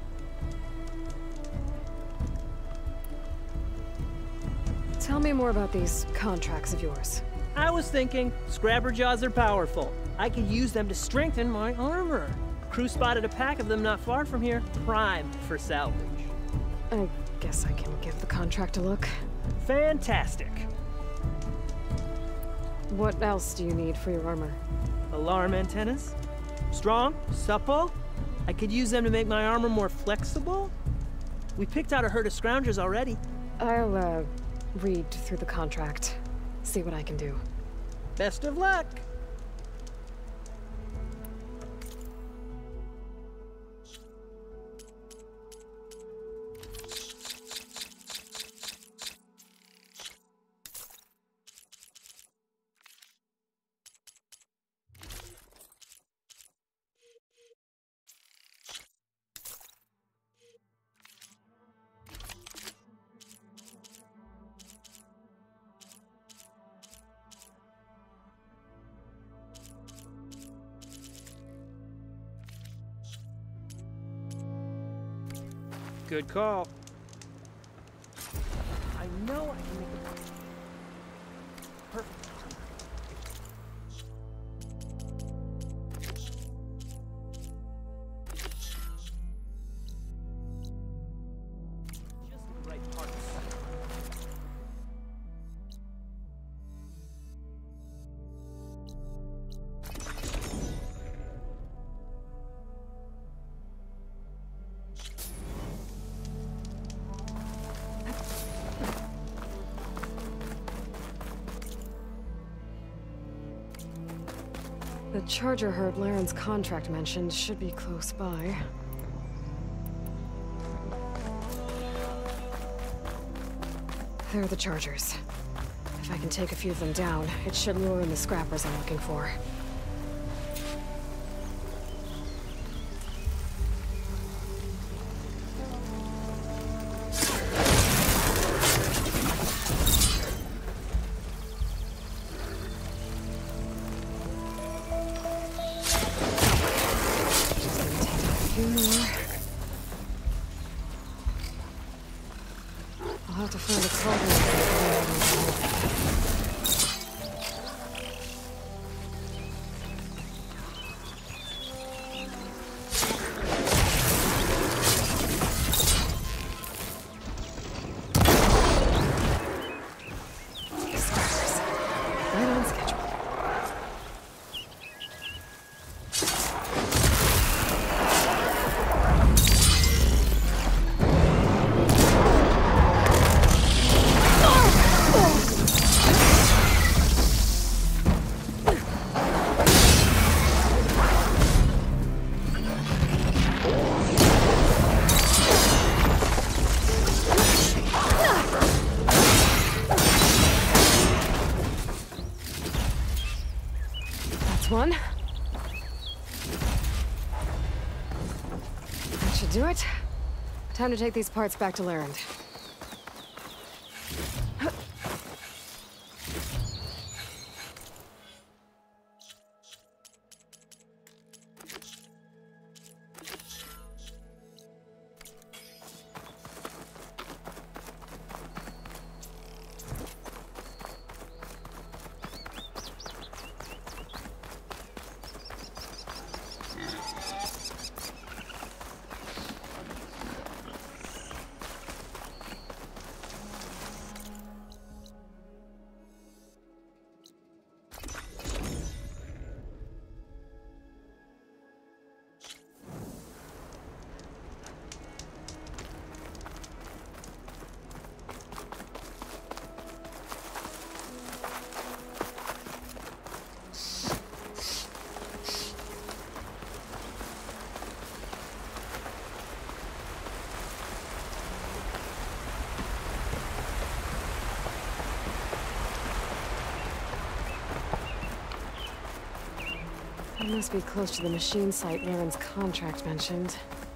Tell me more about these contracts of yours. I was thinking, scrapper jaws are powerful. I could use them to strengthen my armor. Crew spotted a pack of them not far from here, primed for salvage. I guess I can give the contract a look. Fantastic. What else do you need for your armor? Alarm antennas. Strong, supple. I could use them to make my armor more flexible. We picked out a herd of scroungers already. I'll, read through the contract. See what I can do. Best of luck! Good call. I know I can make it perfect. Just the right parts. The charger herd Laren's contract mentioned should be close by. There are the chargers. If I can take a few of them down, it should lure in the scrappers I'm looking for. I'll have to find a clothing. Right on schedule. should do it. Time to take these parts back to Larend. It must be close to the machine site Laren's contract mentioned.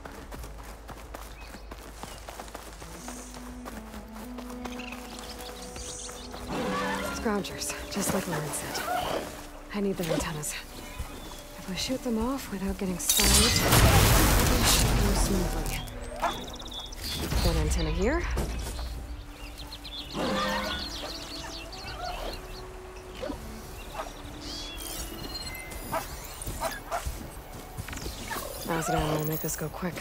Scroungers, just like Laren said. I need their antennas. If I shoot them off without getting spotted, everything should go smoothly. One antenna here. Acid ammo will make this go quick.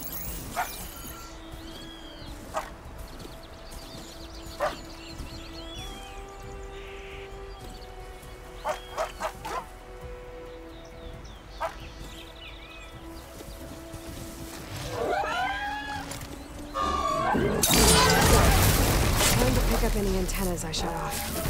Time to pick up any antennas I shut off.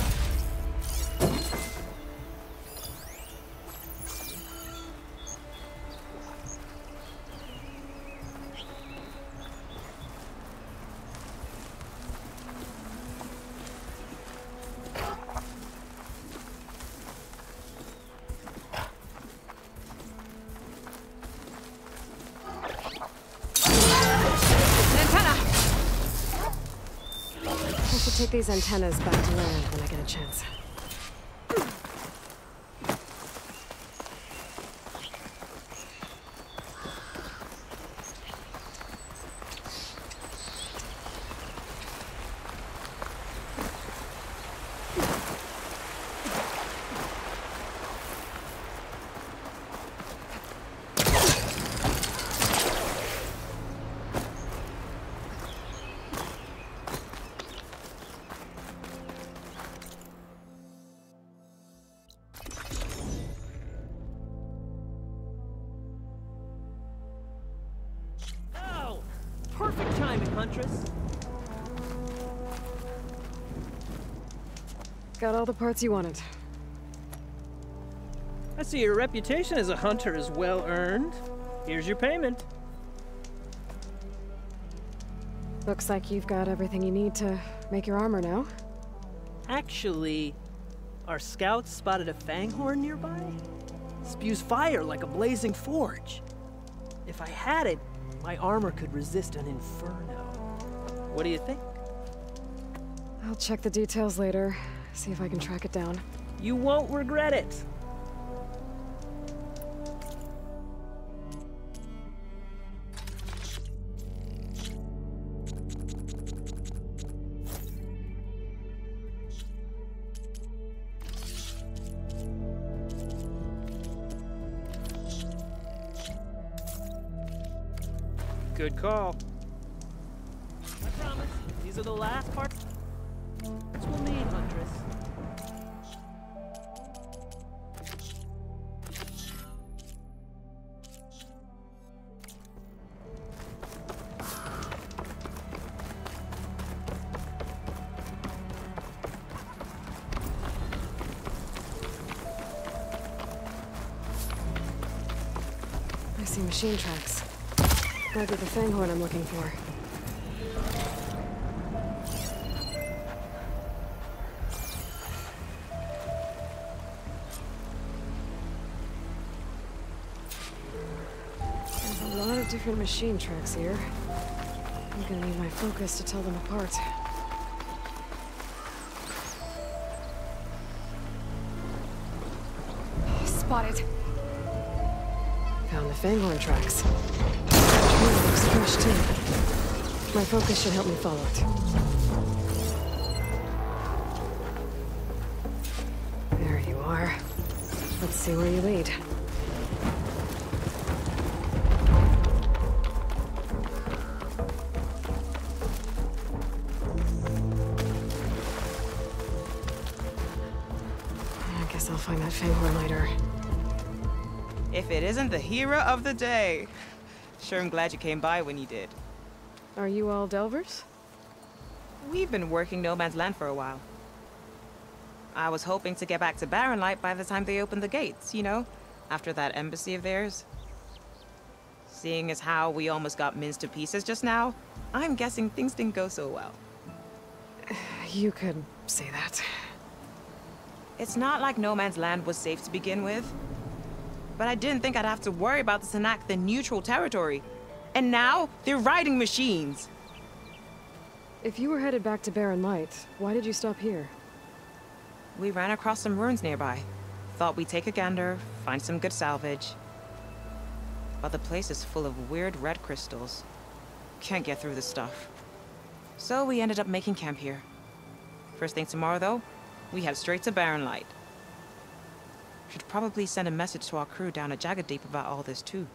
Take these antennas back to Larend when I get a chance. Perfect timing, Huntress. Got all the parts you wanted. I see your reputation as a hunter is well earned. Here's your payment. Looks like you've got everything you need to make your armor now. Actually, our scouts spotted a fanghorn nearby. Spews fire like a blazing forge. If I had it, my armor could resist an inferno. What do you think? I'll check the details later, see if I can track it down. You won't regret it. Good call. I promise, these are the last parts we'll need, Huntress. I see machine tracks. Might be the fanghorn I'm looking for. There's a lot of of different machine tracks here. I'm gonna need my focus to tell them apart. Spotted. Found the Fanghorn tracks. Trail looks fresh too. My focus should help me follow it. There you are. Let's see where you lead. I guess I'll find that Fanghorn later. If it isn't the hero of the day. Sure, I'm glad you came by when you did. Are you all Delvers? We've been working No Man's Land for a while. I was hoping to get back to Barren Light by the time they opened the gates, you know? After that embassy of theirs. Seeing as how we almost got minced to pieces just now, I'm guessing things didn't go so well. You could say that. It's not like No Man's Land was safe to begin with. But I didn't think I'd have to worry about the Tenakth in neutral territory. And now, they're riding machines. If you were headed back to Barren Light, why did you stop here? We ran across some ruins nearby. Thought we'd take a gander, find some good salvage. But the place is full of weird red crystals. Can't get through the stuff. So we ended up making camp here. First thing tomorrow, though, we head straight to Barren Light. Should probably send a message to our crew down at Jagged Deep about all this, too.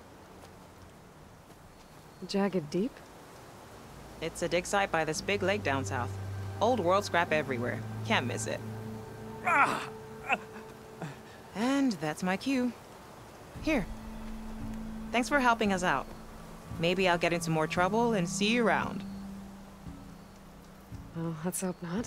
Jagged Deep? It's a dig site by this big lake down south. Old world scrap everywhere. Can't miss it. And that's my cue. Here. Thanks for helping us out. Maybe I'll get into more trouble and see you around. Well, let's hope not.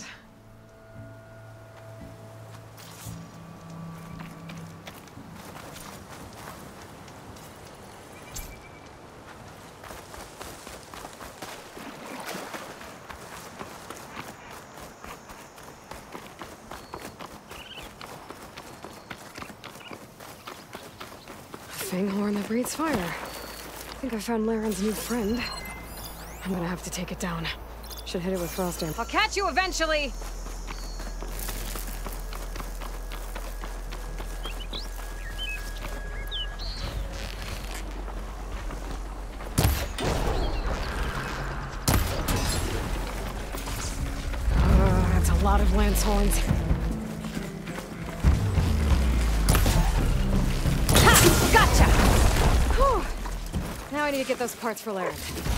Fanghorn that breathes fire. I think I found Laren's new friend. I'm gonna have to take it down. Should hit it with frost damage. I'll catch you eventually! That's a lot of lance horns. Gotcha! Whew. Now I need to get those parts for Laren.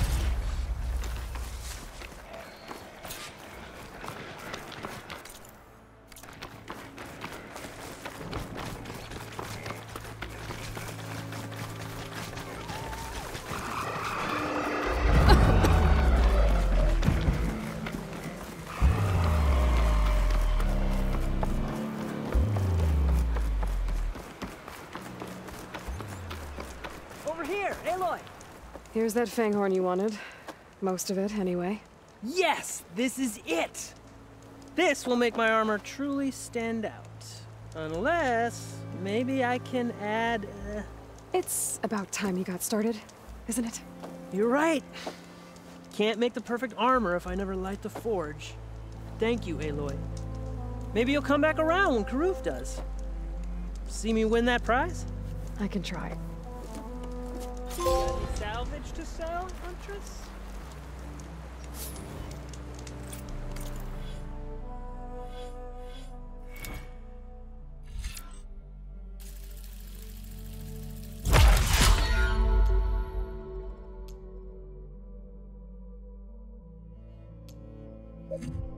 Here, Aloy! Here's that Fanghorn you wanted. Most of it, anyway. Yes! This is it! This will make my armor truly stand out. Unless, maybe I can add, It's about time you got started, isn't it? You're right. Can't make the perfect armor if I never light the forge. Thank you, Aloy. Maybe you'll come back around when Karuf does. See me win that prize? I can try. Got any salvage to sell, Huntress? You